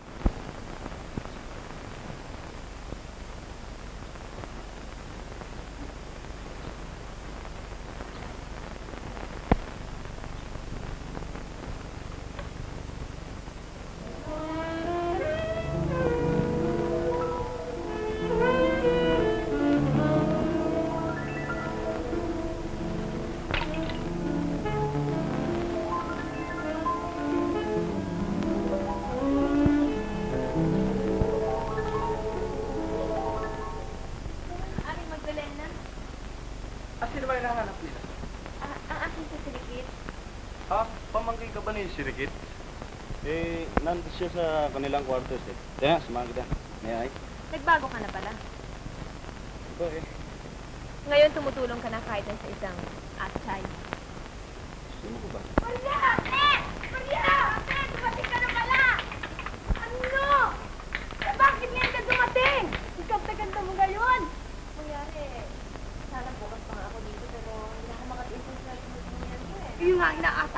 Aling Magdalena, Ah, sino ba yung nahanap nila? ah, ang aking sasilikit. Ha? Pamangkin ka ba ni Sirikit? Eh, nandun siya sa kanilang quarters eh. Kaya, samahan kita. May ay. Nagbago ka na pala. Ito eh. Ngayon tumutulong ka na kahit na sa isang atay. Sino ko ba? Maria! Maria!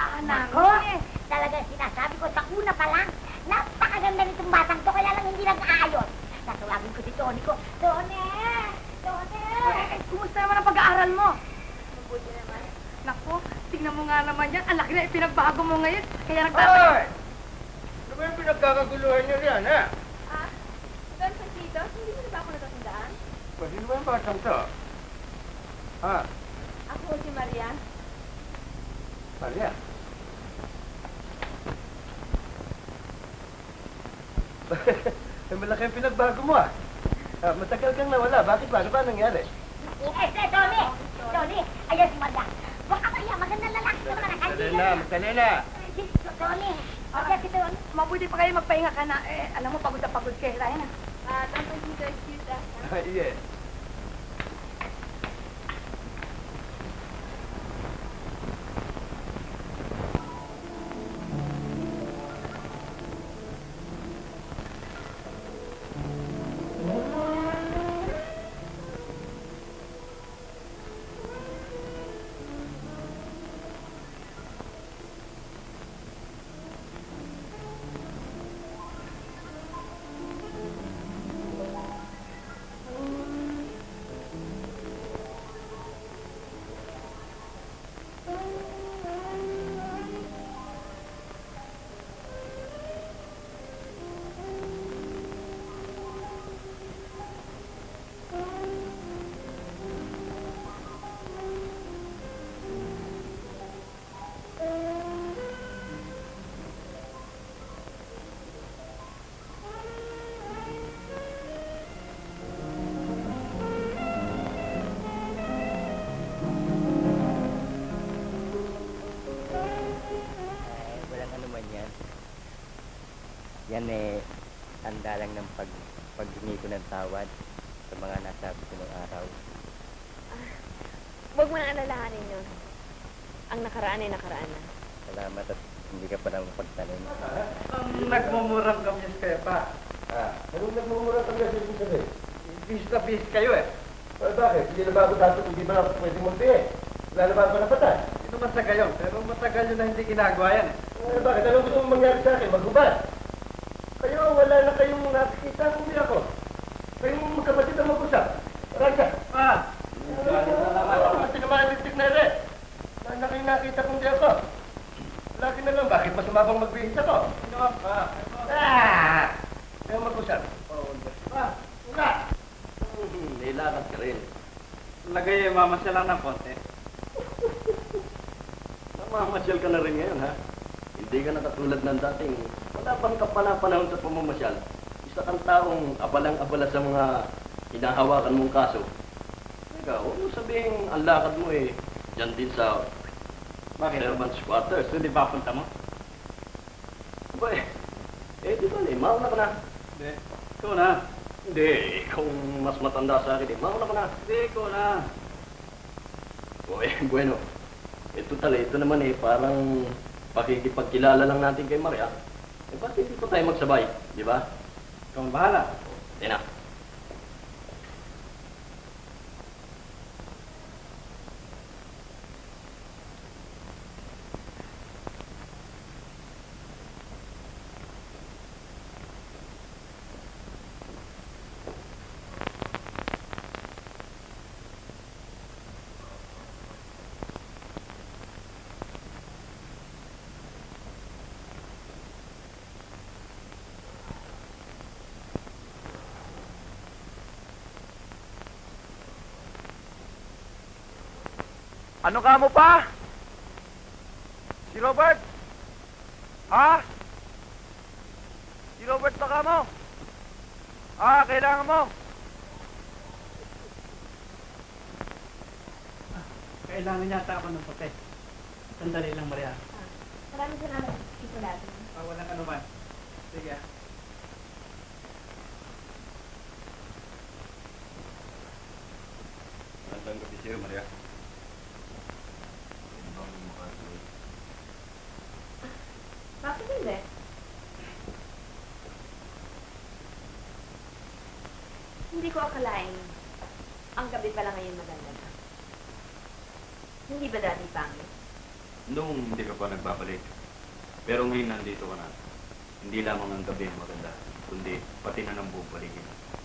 namin Ako, eh. talagang sinasabi ko sa una pa lang, napakaganda nitong batang to, kaya lang hindi nag-aayos. Tatawagin ko si Tony ko, Tony! Tony! Eh, kumusta naman ang pag-aaral mo? Mabuti naman. Naku, tingnan mo nga naman yan. Ang laki na ipinagbago mo ngayon. Kaya Hoy! nagtataka. Ano ba yung pinagkakaguluhan niyo riyan, ha? Ah, Don Francisco, hindi mo na ba ako natatandaan? Pwede naman yung batang to. Ha? Ako si Maria. Maria? Ay, malaki ang pinagbago mo, ah. Ah, matagal kang nawala. Bakit ba? Ano ba nangyari? Eh, eh, Tony! Tony, ayan si Maria. Baka kaya magandang lalaki naman ang Magdali na, magdali na. Si Tony, okay si Tony. Mabuti pa kayo magpahinga ka na. Eh, alam mo, pagod na pagod kayo. Tayo na. Ah, Don Francisco, excuse us. Ah, yeah. Ay, walang ano man yan. Yan eh, tanda lang ng pag, paghingi ko ng tawad sa mga nasabi ko ng araw. Huwag mo na alalahanin yun. Ang nakaraan ay nakaraan na. Salamat at hindi ka pa naman pagtanim. Ang nagmumurang kamyas kayo pa. Ah, anong nagmumura kami kasi yung sabi? Bis na bis kayo, eh. Ah, bakit? Hindi na ba ako dapat hindi ba ako pwede magbihe? Wala na ba ako napatan? Ito man sa gayon, pero matagal nyo na hindi ginagawa yan, eh. Eh, bakit? Anong gusto mong mangyari sa akin? Maghubad? Kayo, wala na kayong nakikita ng hindi ako. Kayong magkapatid ang mag-usap. Raja! Ah! Ano naman sinamahaliptik na rin? Wala na kayong nakita kung di ako. Lagi na lang, bakit masumabang magbihis ako? Ano pa? Ah! Kayo mag-usap. Ah! Wala! Hmm, nilakad ka rin. Lagay, mamasyal lang ng konti. Namamasyal ka na rin ngayon, ha? Hindi ka na katulad ng dating. Wala bang kapana-panahon sa pamamasyal? Isa kang taong abalang-abala sa mga hinahawakan mong kaso. Teka, huwag mo sabihin ang lakad mo eh, dyan din sa servants quarters. Hindi ba punta mo? Ba eh, eh di ba eh, mauna ka na. Hindi, ikaw na. Hindi, ikaw mas matanda sa akin eh, mauna ka na. Hindi, ikaw na. O eh, bueno. Ito tala, ito naman eh, parang pakikipagkilala lang natin kay Maria. Eh, ba't hindi po tayo magsabay? Di ba? Ikaw ang bahala. Yan na. Ano ka mo pa? Si Robert? Ha? Si Robert pa ka mo? Ah, kailangan mo? Kailangan yata ako ng puti. Sandali lang, Maria. Maraming salamat, Tito Latin. Ah, walang ano man. Sige ah. Magandang gabi sa'yo, Maria. Bakit hindi? Hindi ko akalain ang gabi pala ngayon maganda na. Hindi ba dati pangit? Noong hindi ka pa nagbabalik. Pero ngayon nandito ka na. Hindi lamang ang gabi ang maganda, kundi pati na ng buong paligid.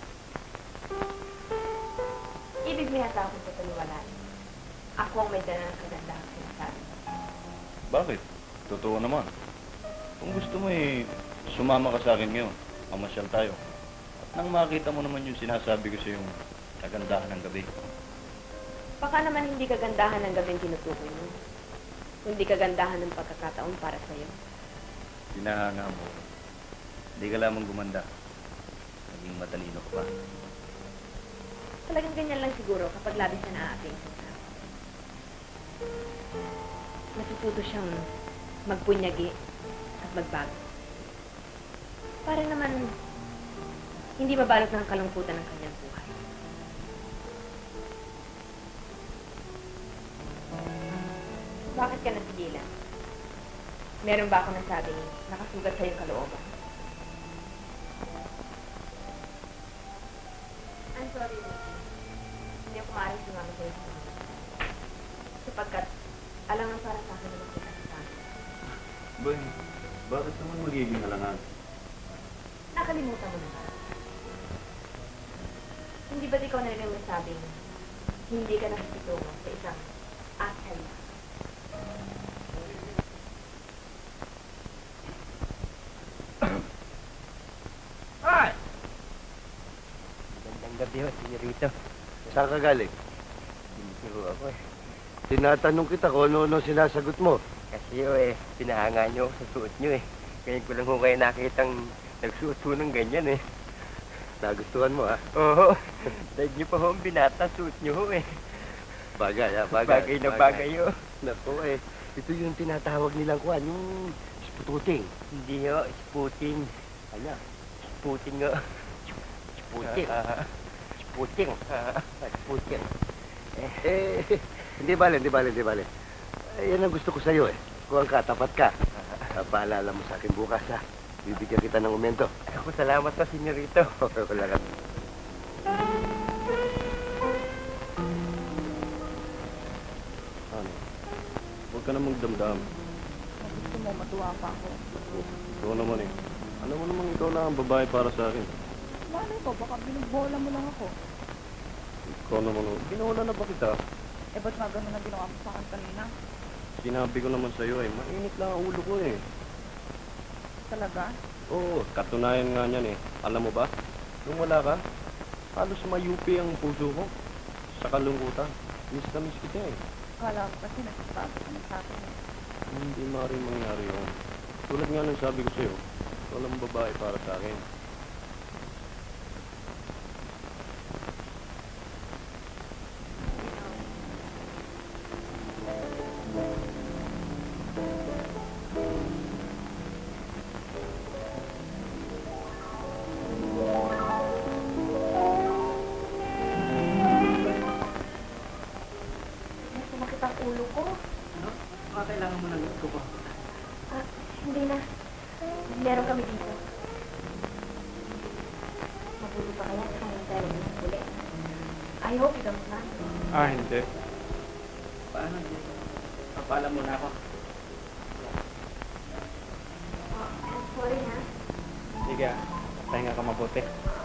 Ibig mo yata akong tutulungan. Ako ang may dala ng kagandahan sinasabi. Bakit? Totoo naman. Kung gusto mo eh, sumama ka sa akin ngayon. Mamasyal tayo. At nang makita mo naman yung sinasabi ko sa yung kagandahan ng gabi. Baka naman hindi kagandahan ng gabing tinutukoy mo. Kundi kagandahan ng pagkakataon para sa'yo. Hinahanga mo. Hindi ka lamang gumanda. Naging matalino ka pa. Talagang ganyan lang siguro kapag labis na naaating sa tao. Natututo siyang magpunyagi at magbago. Para naman hindi mabalot ng kalungkutan ng kanyang buhay. Bakit ka nasigilan? Meron ba ako nasabing nakasugat sa iyong kalooban? I'm sorry, Lucy. Hindi ako maaaring sumama sa iyo. Sapagkat alangan para sa akin naman kita sa akin. Boy, bakit naman magiging alangan? Nakalimutan mo na ba? Hindi ba't ikaw na rin ang masabing hindi ka nakikitungo sa isang asal na? Ay! Magandang gabi ho, senyorito. Saan ka galing? Hindi ho ako eh. Tinatanong kita kung ano-ano sinasagot mo. Kasi ho eh, pinahanga niyo ako sa suot niyo eh. Ngayon ko lang ho kayo nakitang nagsuot ho ng ganyan eh. Nagustuhan mo, ha? Oo, dahil niyo pa ho ang binata, suot niyo ho eh. Bagay, ha? Bagay. Bagay na bagay ho. Naku, eh. Ito yung tinatawag nilang kuhan, yung spututing. Hindi ho, sputing. Ano? Sputing ho. Sputing. Sputing. Sputing. Eh, hindi bale, hindi bale, hindi bale. Eh, yan ang gusto ko sa'yo, eh. Kung ang katapat ka. Uh, paalala mo sa akin bukas, ha? Bibigyan kita ng umento. Ako salamat po, senyorito. Wala ka. Ano? Huwag ka na magdamdam. Gusto mo, matuwa pa ako. Ikaw naman eh. Alam mo naman ikaw lang ang babae para sa akin. Malay ko, baka binugbola mo lang ako. Ikaw naman, oh. Ginawa na ba kita? Eh, ba't nga ganun ang ginawa mo sa akin kanina? Sinabi ko naman sa'yo eh, mainit lang ang ulo ko eh. Talaga? Oo, katunayan nga niyan eh. Alam mo ba, nung wala ka, halos mayupi ang puso ko sa kalungkutan. Miss na miss kita eh. Kala ko kasi nagsasabi ka na sa akin eh. Hindi maaaring mangyari yun. Tulad nga ng sabi ko sa'yo, ikaw lang ang babae para sa akin. Sumakit ang ulo ko. Ano? Mga kailangan mo ng ko pa. Ah, hindi na. Meron kami dito. Mabuti pa kaya kung tayo ulit. I hope you don't mind. Ah, hindi. Paano hindi? Papala mo na ako. Oh, I'm sorry na. Sige, pahinga ka mabuti.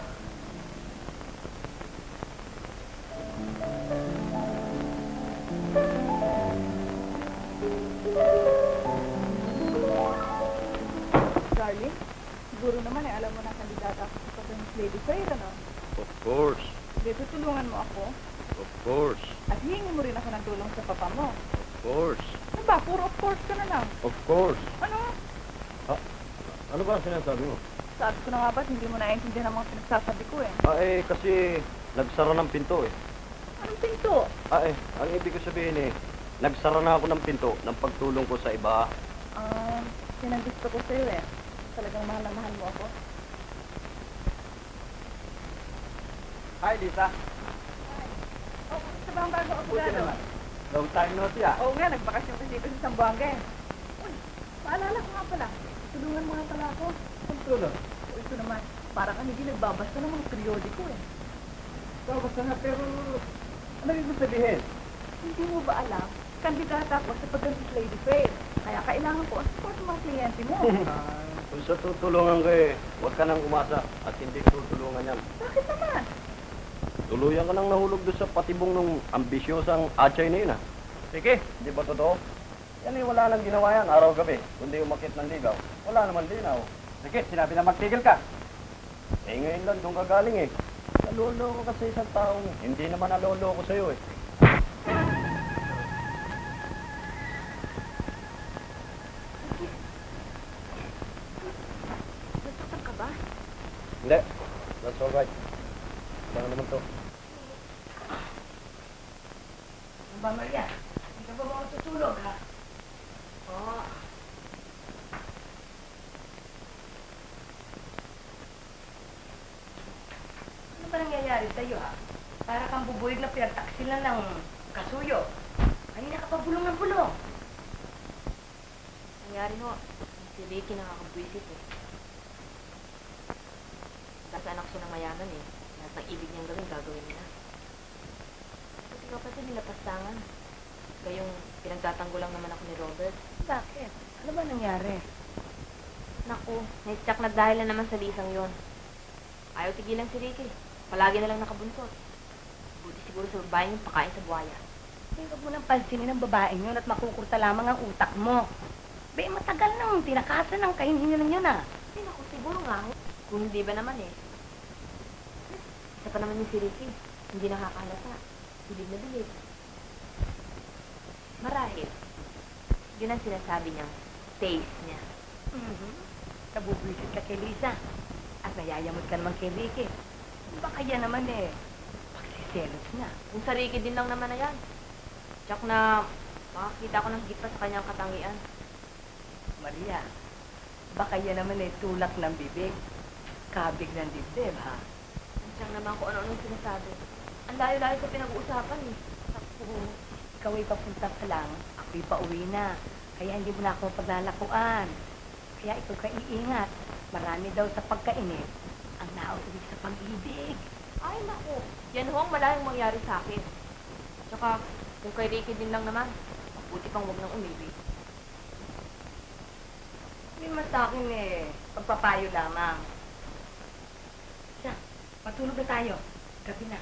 Darling, siguro naman eh, alam mo na kandidata ako sa Pagkakas Lady Fair, ano? Of course. Hindi, tutulungan mo ako. Of course. At hihingi mo rin ako ng tulong sa papa mo. Of course. Ano ba? Puro of course ka na lang. Of course. Ano? Ano ba ang sinasabi mo? Sabi ko na nga ba't hindi mo naiintindihan ang mga pinagsasabi ko eh. Ah, eh, kasi nagsara ng pinto eh. Anong pinto? Ah, eh, ang ibig ko sabihin eh, nagsara na ako ng pinto ng pagtulong ko sa iba. Ah, yan ang gusto ko sa'yo eh. Talagang mahal na mahal mo ako. Hi, Lisa. Oh, sa ba ang bago ako Buti naman. Long time no see ah. Oo nga, nagbakasyon kasi dito sa Zamboanga eh. Uy, paalala ko nga pala. Tulungan mo nga pala ako. Ang tulong. O ito naman, para kang hindi nagbabasta ng mga periodiko eh. So, basta nga, pero ano ibig sabihin? Hindi mo ba alam Kandidata ako sa paggantis Lady Fair. Kaya kailangan ko ang support ng mga kliyente mo. Kung sa tutulungan ka eh, huwag ka nang umasa at hindi tutulungan yan. Bakit naman? Tuluyan ka nang nahulog doon sa patibong ng ambisyosang atsay na yun ah. Sige, hindi ba totoo? Yan eh, wala nang ginawa yan araw-gabi. Kundi umakit ng ligaw. Wala naman linaw. Sige, sinabi na magtigil ka. Eh ngayon lang doon ka galing eh. Naloloko ka sa isang taong hindi naman naloloko sa'yo eh. Nasaktan ka ba? Hindi. That's alright. Saan naman to? Ano ba, Maria? Hindi ka ba mga tutulog, ha? Oo. Ano ba nangyayari sa'yo, ha? Para kang bubuig na pinagtaksil na ng kasuyo. Kanina ka pa bulong ng bulong. Nangyari ho, si Ricky nakakabwisit eh. Kasi anak siya ng mayaman eh. Lahat ng ibig niyang gawin, gagawin niya. Kasi kapatid nila pastangan. Gayong pinagtatanggol lang naman ako ni Robert. Bakit? Ano ba nangyari? Naku, na-stuck na dahil na naman sa lisang yon. Ayaw tigilan si Ricky. Palagi na lang nakabunsot. Buti siguro sa babae yung pakain sa buhaya. Eh, huwag mo nang pansinin ng babaeng yun at makukurta lamang ang utak mo. Be, matagal nang tinakasan ng kahinhingan yun, ah. Ay, naku, siguro nga ho. Kung hindi ba naman eh. Isa pa naman yung si Ricky. Hindi nakakahalata. Bilib na bilib. Marahil. Yun ang sinasabi niyang taste niya. Mm-hmm. Nabubwisit ka kay Lisa. At nayayamot ka naman kay Ricky. Baka yan naman eh, pagsiselos na. Kung sa Ricky din lang naman na yan. Tsak na makakita ko ng higit pa sa kanyang katangian. Maria, baka yan naman eh tulak ng bibig. Kabig ng dibdib, ha? Tsak naman kung ano-anong sinasabi. Ang layo-layo sa pinag-uusapan eh. Ako, ikaw ay papunta pa lang. Ako'y pauwi na. Kaya hindi mo na ako paglalakuan. Kaya ikaw ka iingat. Marami daw sa pagkainit ang nauuwi sa pag-ibig. Ay, naku. Yan ho ang malayang mangyari sa akin. Tsaka, kung kay Ricky din lang naman, mabuti pang huwag nang umibig. Hindi naman sa akin eh, pagpapayo lamang. Siya, matulog na tayo. Gabi na.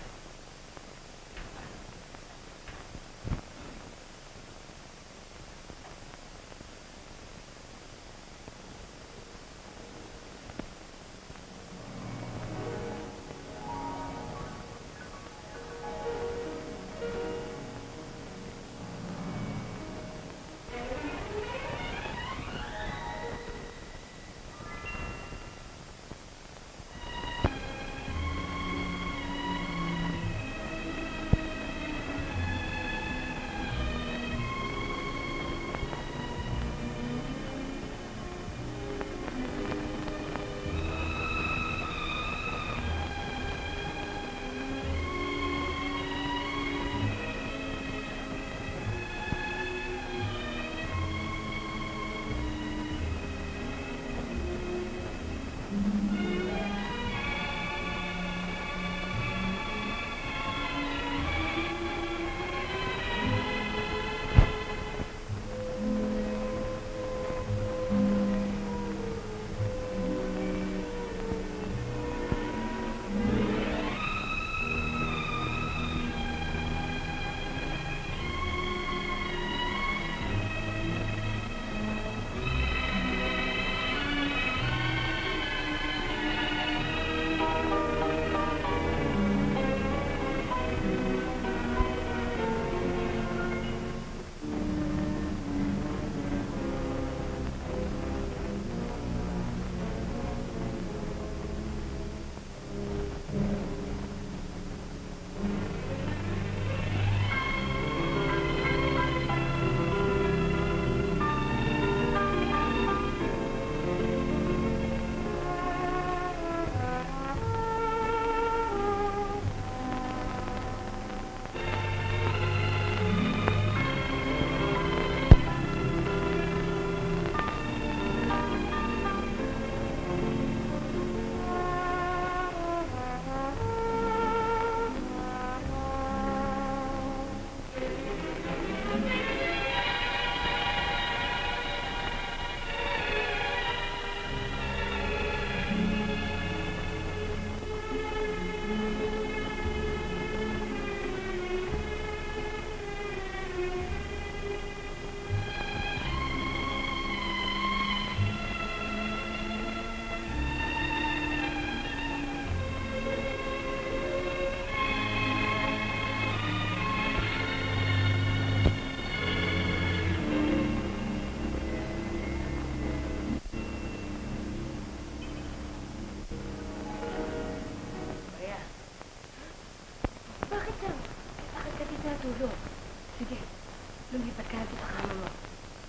matulog. Sige, lumipat ka na sa kama mo.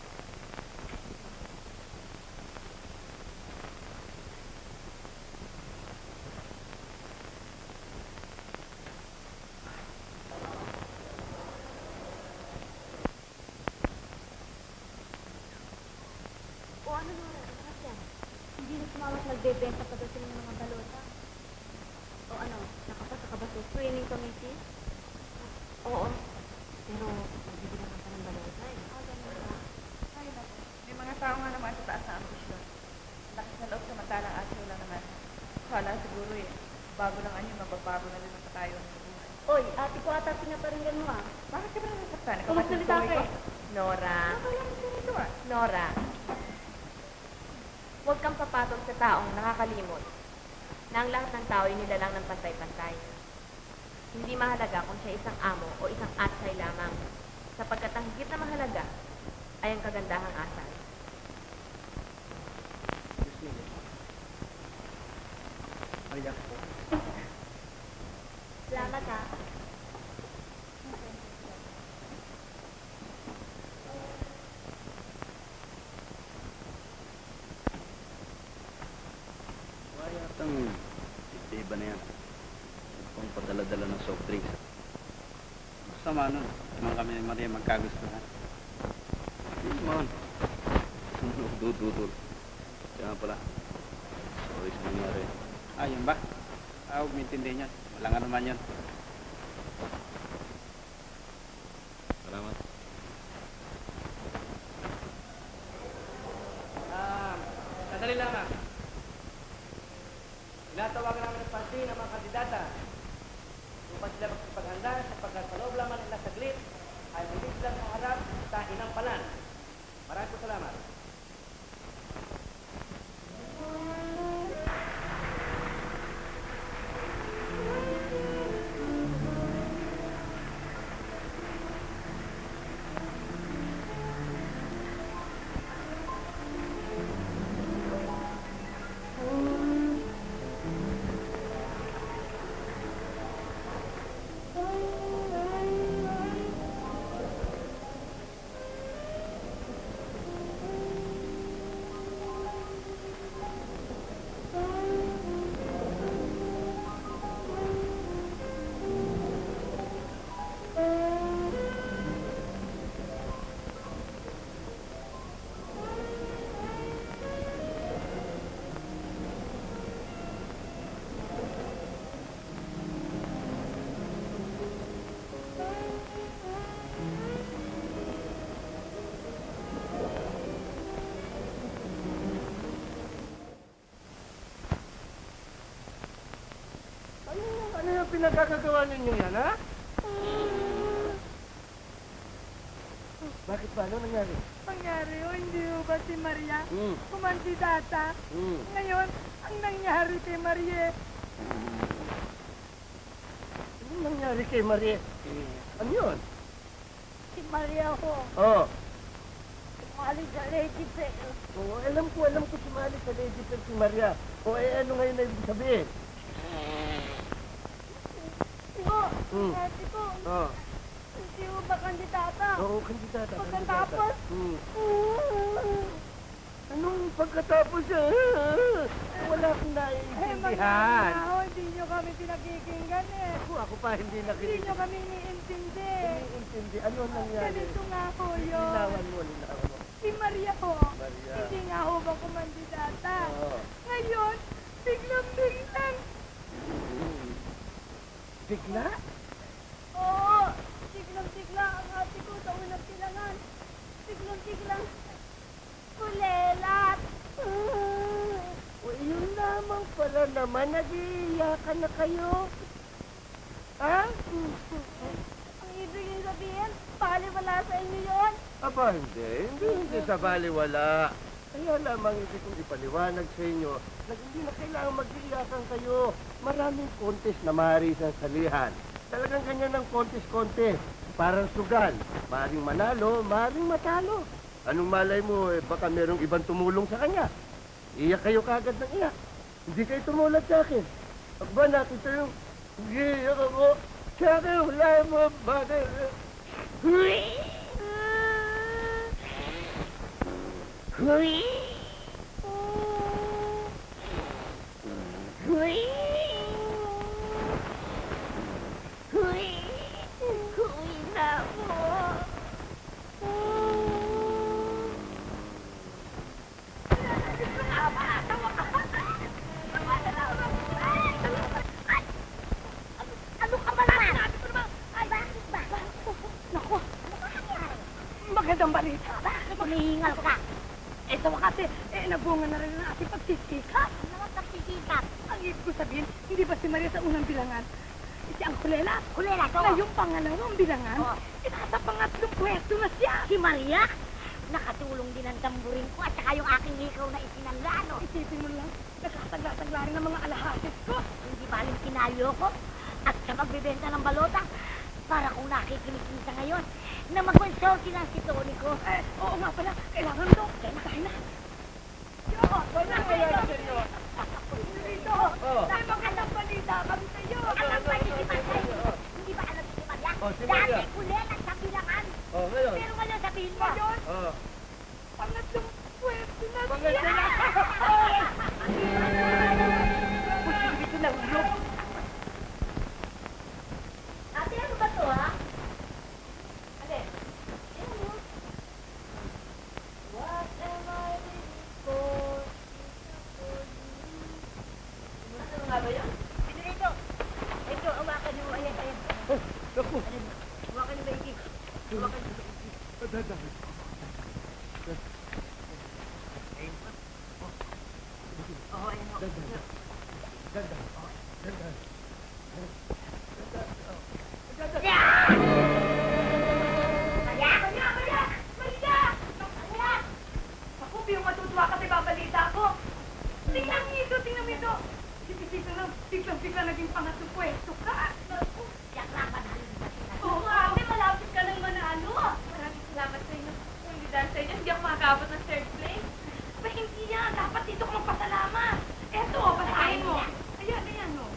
O ano na rin? Hindi na sumawat nagbebenta pa daw sila ng mga balota. O ano, nakapasa ka ba sa screening committee? Oo. Pero, nagbibilangan pa ng balota eh. Ah, ganun ba? Ay, naku. May mga tao nga naman sa taas na ambisyon. Lakas na loob samantalang aso lang naman. Kala siguro eh, bago lang anyo, mababago na rin ang katayon ng buhay. Oy, ate ko ata pinaparinggan mo ah. Bakit ka ba nasasaktan? Ikaw ba Kumusalita ka sinusuwi eh. ko? Nora, Nakala mo sinito ah. Nora, huwag kang papatol sa taong nakakalimot na ang lahat ng tao ay nilalang ng pantay-pantay. Hindi mahalaga kung siya isang amo o isang atsay lamang, sapagkat ang higit na mahalaga ay ang kagandahang asal. Salamat ha. Wala yatang iba na yan. Kung padala-dala ng soft drinks. Sama nun. Naman kami ni Maria magkagustuhan. Hindi naman. Dududul. Kaya nga pala. Sorry sa nangyari. Ah, yun ba? Ah, huwag maintindihan yan. Wala nga naman yan. Salamat. Ah, sandali lang ah. Tinatawagan namin ng party ng mga kandidata. Upang sila magpaghanda sapagkat sa loob lamang nila saglit ay hindi sila maharap sa inampalan. Maraming po salamat. Ano yung pinagkakagawa ninyo yan, ha? Bakit ba? Ano nangyari? Nangyari o hindi o ba si Maria? Hmm. Kumandidata. Hmm. Ngayon, ang nangyari kay Maria, Ano nangyari kay Maria? Ano yun? Si Maria ko. Oo. Mali sa lady fair. Oo, alam ko, alam ko sumali sa Lady Fair si Maria. O eh, ano ngayon na ibig sabihin? Ko, Hmm. ate ko. Oo. Hindi mo ba kandidata? Oo, kandidata. Pagkatapos? Hmm. Anong pagkatapos ah? Wala akong eh, naiintindihan. mga hindi nyo kami pinakikinggan eh. Ako, ako pa hindi Hindi nakinig. nyo kami iniintindi. Iniintindi. Ano nangyari? Ganito nga ho yun. Linawan mo, linawan mo. Si Maria ho, Maria. hindi nga ho ba kumandidata. Oo. Ngayon, biglang-biglang. Hmm. Bigla? Oo. Biglang-bigla ang ate ko sa unang kailangan. Biglang-biglang kulelat. O yun lamang pala naman, nag-iiyakan na kayo. Ha? Ang ibig sabihin, baliwala sa inyo yun. Aba, hindi. Hindi, hindi sa baliwala. Kaya lamang ibig kong ipaliwanag sa inyo na hindi na kailangan mag-iyakan kayo. Maraming contest na maaari sa salihan. Talagang ganyan ang contest-contest. Parang sugal. Maaring manalo, maaring matalo. Anong malay mo, eh, baka merong ibang tumulong sa kanya. Iyak kayo kagad ng iyak. Hindi kayo tumulad sa akin. Aba, nakita yung... Iyak ako. Sa akin, wala mo, bakit? Hui! Hui! Hui! Hui! Hui na po! Ano ka ba naman? Ay, bakit ba? Naku, Magandang balita. bakit humihingal ka? Ito kasi, eh, nabunga na rin ang ating pagsisikap. Ano naman pagsisikap? Ang ibig ko sabihin, hindi ba si Maria sa unang bilangan? Si ang kulela. Kulela to. Na yung pangalawang bilangan, Oh. eh, nasa pangatlong pwesto na siya. Si Maria? Nakatulong din ang tamburin ko at saka yung aking ikaw na isinangla, no? Isipin mo lang, nakatagla-tagla rin ng mga alahasip ko. Hindi baling tinayo ko at sa magbebenta ng balota para kung nakikinig-isa ngayon na mag-consorti lang si Tony ko. Eh, oo nga pala, kailangan to. Kaya makain na. Yo, wala kaya na sa'yo. Dito, may magandang balita kami sa'yo. Alam ba ni si Maria? Hindi ba alam si Maria? Oh, si Maria. Dati kulela sa bilangan. Oh, ngayon. Pero ngayon sabihin mo. Ngayon, Oh. pangatlong pwesto na Pangatlong siya. na. Pusin dito ng ulo. Ate, ano ba to, ha? Alin? What am I waiting for? Ano nga ba yun? Ito, ito. Ito, hawakan niyo. Ayan, ayan. Oh, naku. Hawakan niyo ba iki? Hawakan niyo ba iki? Oo, ayan o. Maria! Maria, Maria! Maria! Maria! Ako, biyong matutuwa kasi babalita ko. Tingnan mo ito, tingnan mo ito. Sipit-sipit lang, biglang-biglang naging pangatlong pwesto ka. Yan lang, panalo na sila. Oo nga, ate, malapit ka nang manalo. Maraming salamat sa inyo. Kung hindi dahil sa inyo, hindi ako makakabot ng third place. Ba, hindi yan. Dapat dito ka magpasalamat. Eto, basahin mo. Ayan, ayan, no.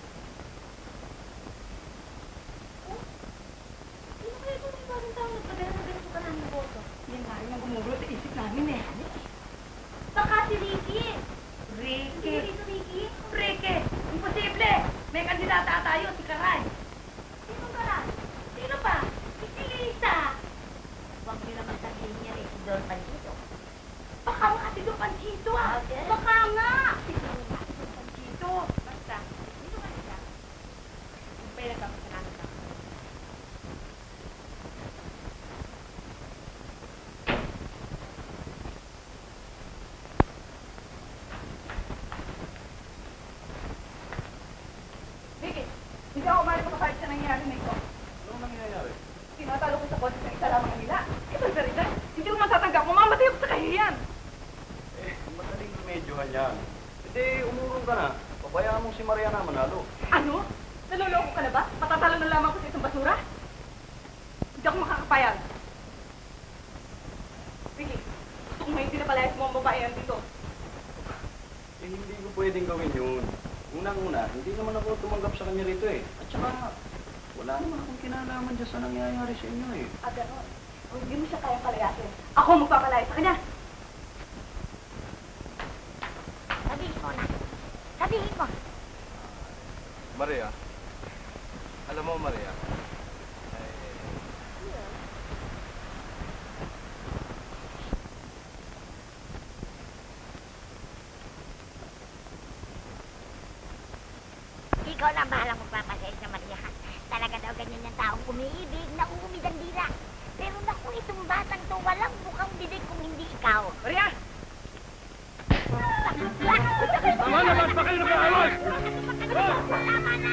Sino kaya ito ng bagong taong nagpadala ng ganito ka namin boto? Yan nga rin ang gumugulo sa isip namin eh. Baka si Ricky. Ricky. Sino dito, Ricky? Ricky! Imposible! May kandidata tayo, si Karay. Sino ka lang? Sino pa? Si Lisa. Huwag niyo naman sabihin niya rin si Don Panchito. Baka nga si Don Panchito ah! Okay. Baka nga! Siguro nga si Don Panchito. Basta, dito ka nila. Yung pala ka kasalanan ka. Ricky, hindi ako maaaring makapahit sa nangyayari na ito. Anong nangyayari? Tinatalo ko sa kotse sa isa lamang nila. Ito sa rin hindi ko masatanggap. Mamamatay ako sa kahiyan. Eh, madaling remedyohan yan. Hindi, umurong ka na. Pabayaan mo si Maria na manalo. Ano? Naloloko ka na ba? Matatalo na lamang ko sa isang basura? Hindi ako makakapayag. Ricky, gusto kong hindi na palayas mo ang babae yan dito. Eh, hindi ko pwedeng gawin yun. Unang-una, hindi naman ako tumanggap sa kanya rito eh. At saka, wala naman akong kinalaman dyan sa nangyayari sa inyo eh. Ah, gano'n. Kung hindi mo siya kayang palayasin, ako magpapalaya sa kanya. Sabihin mo na. Sabihin mo. Maria. Alam mo, Maria. Ikaw na bahalang magpapasaya sa Maria. Talaga daw ganyan yung taong umiibig na uumid ang dila. Pero naku, itong batang to walang mukhang bibig kung hindi ikaw. Maria! Tama na, mas pa kayo nag-aaway! Tama na!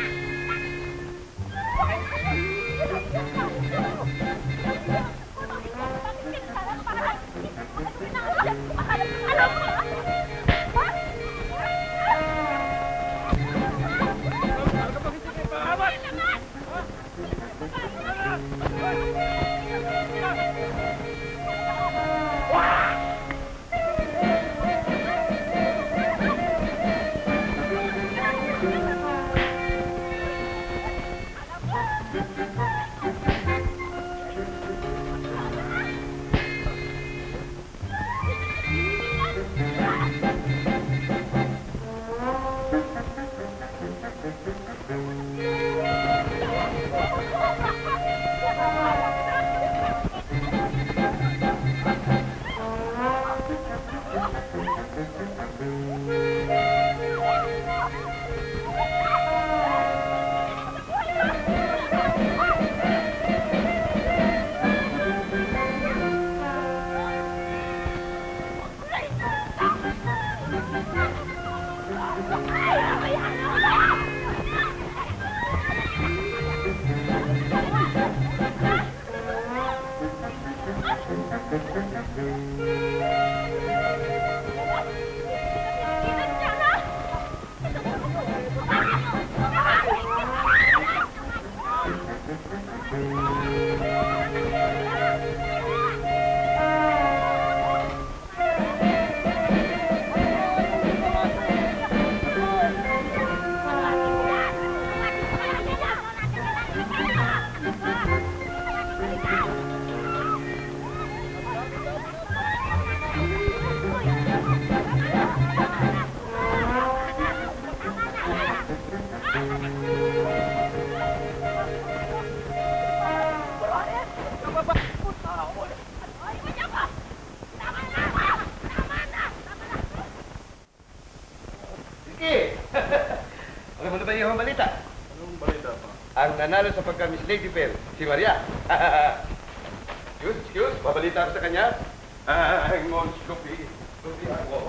Nanalo sa pagka-Miss Lady Bell, si Maria. Excuse, excuse, babalita ko sa kanya. Ang on Scoopy, Scoopy ako.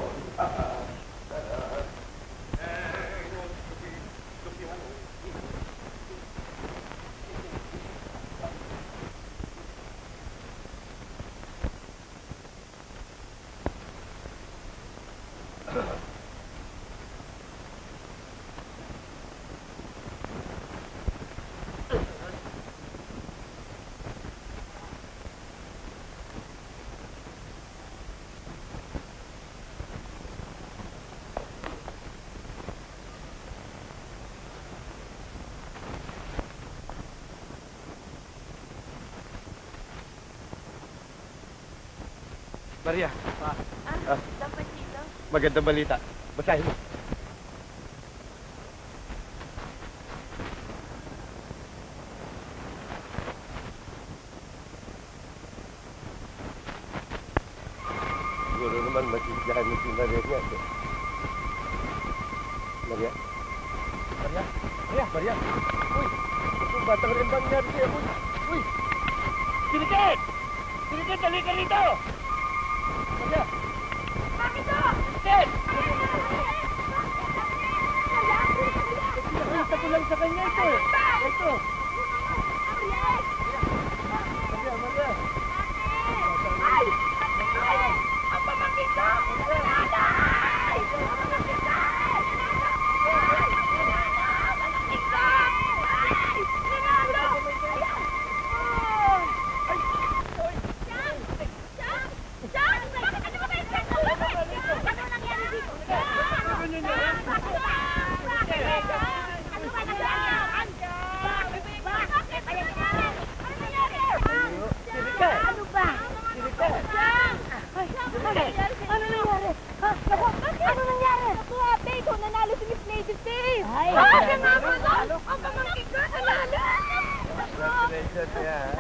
Maria. Ah, Ah. dapat dito. Magandang balita. Basahin mo. Siguro naman masisiyahan mo si Maria niya. Maria? Maria? Maria? Maria? Uy! Itong batang rin bang nangyari sa'yo? Uy! Uy! Siniket! Siniket! Halika rito! Maria! Bakit to? Siniket! Nakita ko lang sa kanya ito eh. Ito. Maria, Maria. Ay! Ay! Ang pamangkin ko! Nanay! Pamangkin ko! Ay! Pamangkin ko! Ay! Nanalo! Ayan! Oh! Ay! Siyang! Siyang! Siyang! Bakit ano ba ba yung siyang? Ano nangyari dito? Siyang! Siyang! Bakit? Ano ba nangyari? Bakit? Bakit? Ano nangyari? Ano nangyari? Siniket! Ano ba? Siniket! Siyang! Ay, ano nangyari? Ano nangyari? Ha? Naku, ano nangyari? Naku, ate, ikaw nanalo si Miss Lady Faith. Ay, ah, siya nga ba doon? Ang pamangkin ko, nanalo. Congratulations, yeah.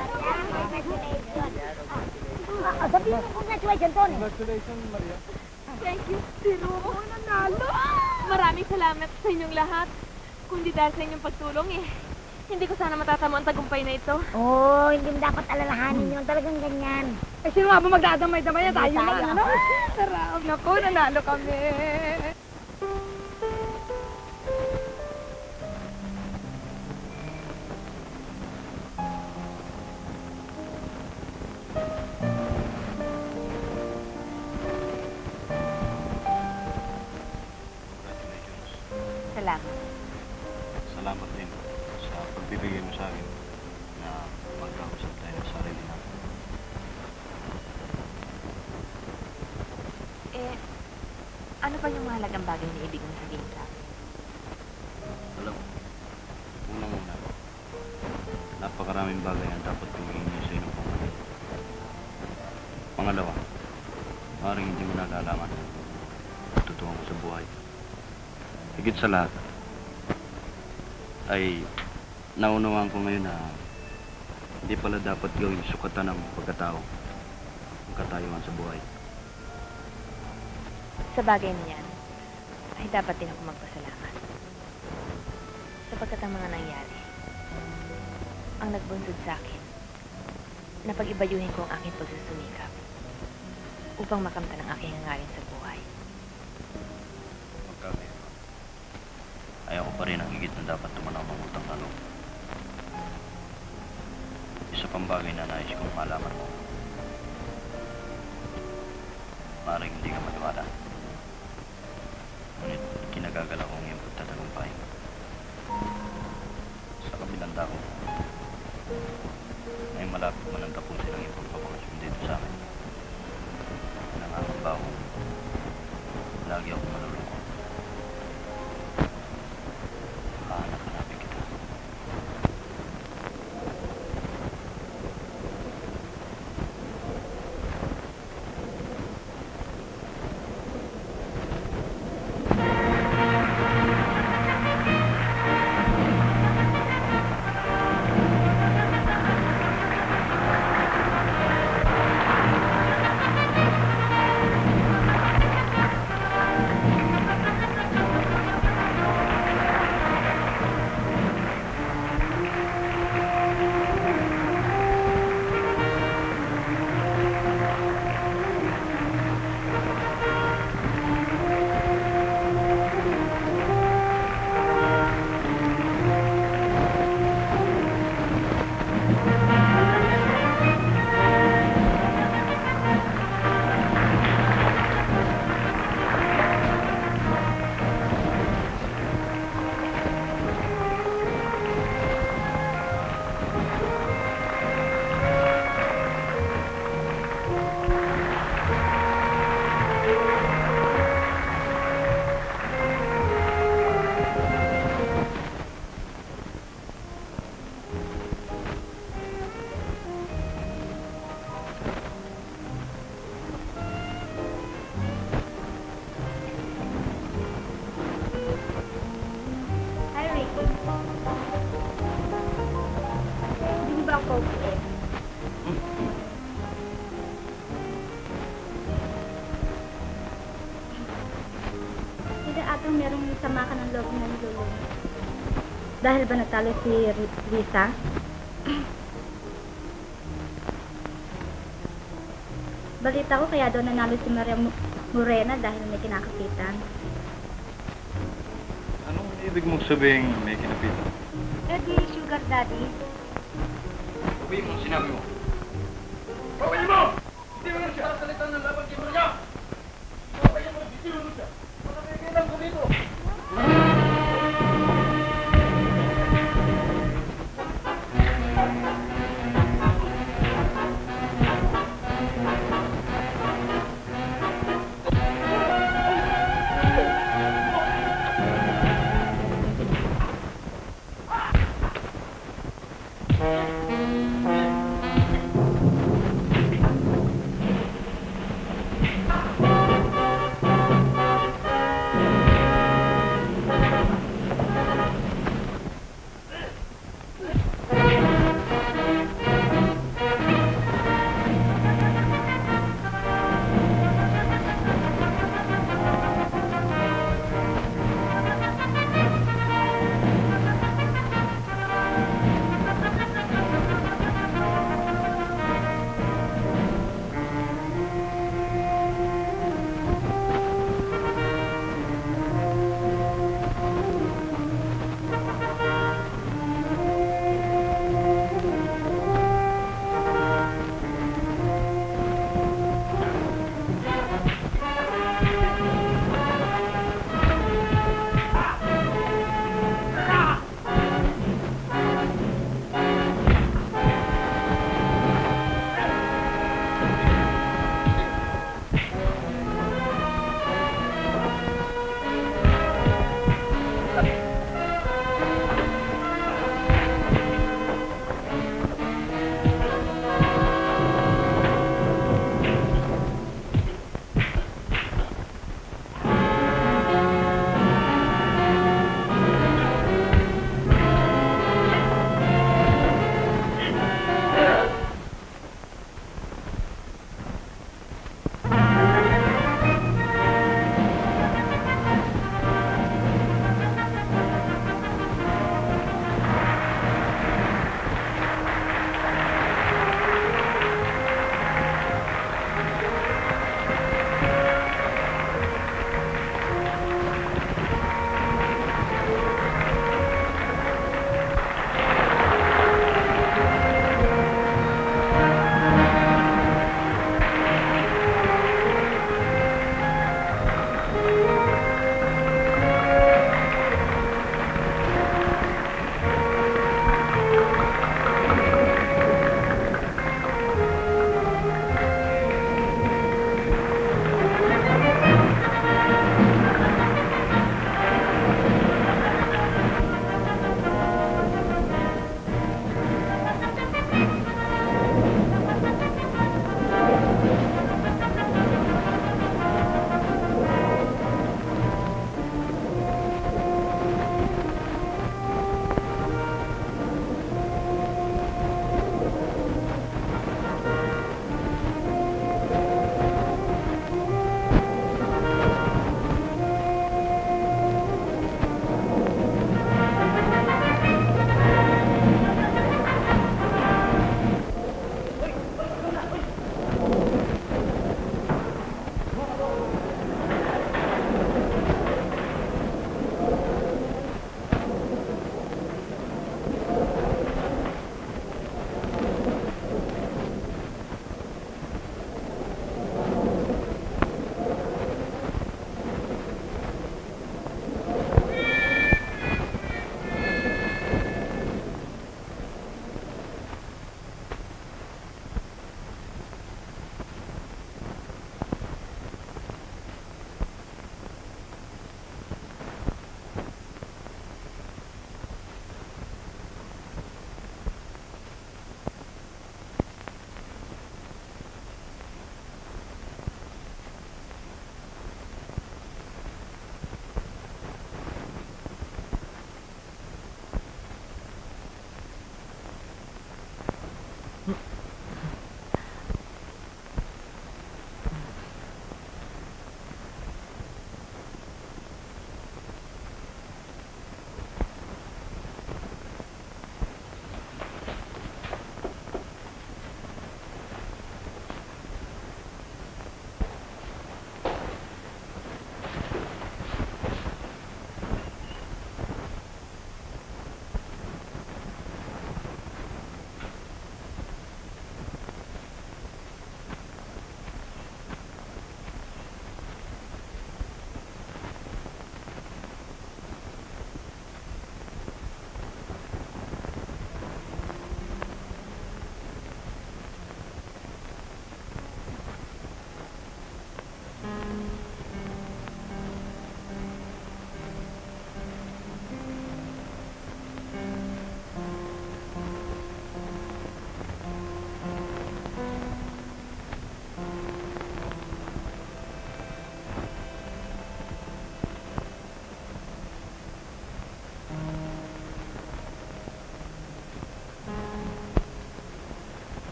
Sabihin mo congratulations, Tony. Congratulations, Maria. Thank you, Pero mo nanalo. Maraming salamat sa inyong lahat. Kundi dahil sa inyong pagtulong eh. Hindi ko sana matatamo ang tagumpay na ito. Oo, oh, hindi mo dapat alalahanin yun. Talagang ganyan. Eh, sino nga ba magdadamay-damay? Tayo Tayo. na, ano? Sarap. Naku, nanalo kami. Congratulations. Salamat. Salamat din sa pagbibigay mo sa akin na magkausap tayo sa sarili natin. Eh, ano pa yung mahalagang bagay na ibig mong sabihin sa akin? Alam mo, unang-una, napakaraming bagay ang dapat kong hihingi sa inyong pamalit. Pangalawa, maaaring hindi mo nalalaman ang totoo mo sa buhay. Higit sa lahat, ay naunawaan ko ngayon na hindi pala dapat gawing sukatan ng pagkatao ang katayuan sa buhay. Sa bagay na yan, ay dapat din ako magpasalamat. Sapagkat ang mga nangyari, ang nagbunsod sa akin, na pag-ibayuhin ko ang aking pagsusumikap upang makamtan ang aking hangarin sa buhay. Huwag ka kayo. Ayaw ko pa rin ang higit na dapat tumanang mangutang na loob. Isa pang bagay na nais kong malaman mo. Maaaring hindi ka maniwala. Ngunit kinagagala kong iyong pagtatagumpay. Sa kabilang dako, ay malapit man ang tapusin ang iyong pagpapakasyon dito sa amin. Nangangamba ko, lagi ako malulungkot. Hahanap-hanapin kita. Merong sama ka ng loob na nilulong. Dahil ba natalo si Risa? Balita ko kaya daw nanalo si Maria Morena dahil may kinakapitan. Anong ibig mong sabihin may kinapitan? Eh di, sugar daddy. Uwi mo sinabi mo. Papayin mo! Hindi mo na siya salita ng laban kay Maria! Papayin mo, bitiyo mo siya! Kailan ko dito?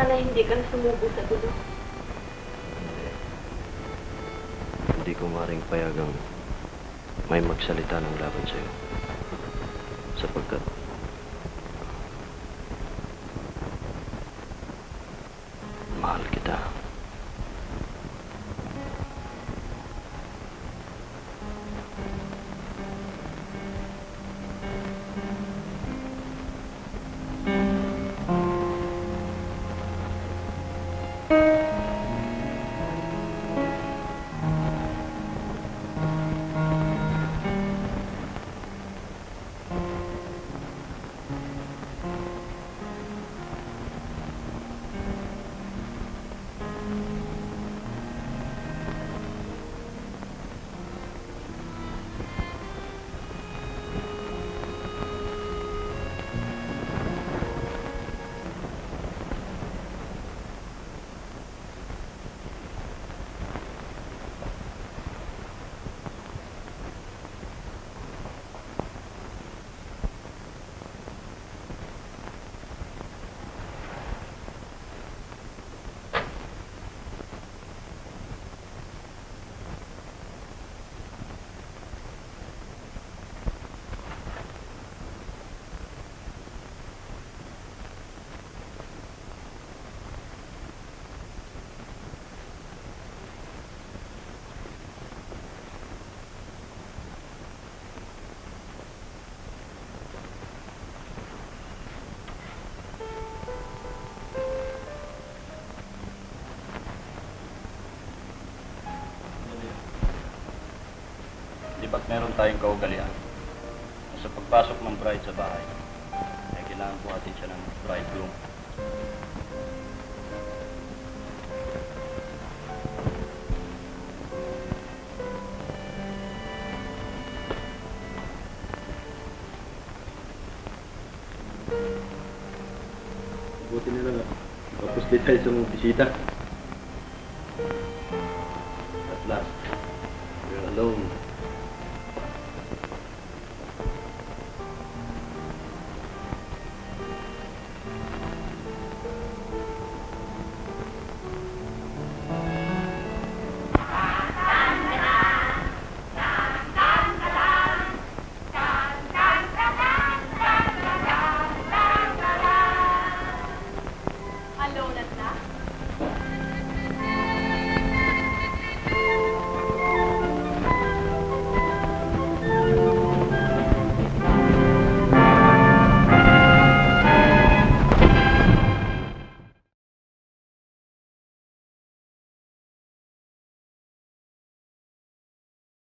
Sana hindi ka na sumubo sa dulo. Hindi. Hindi ko maring payagang may magsalita ng laban sa'yo. Sapagkat mahal kita. Di ba't meron tayong kaugalian? Sa pagpasok ng bride sa bahay, ay kailangan buhatin siya ng bridegroom. Buti na lang, tapos di tayo sa mga bisita. At last, we're alone.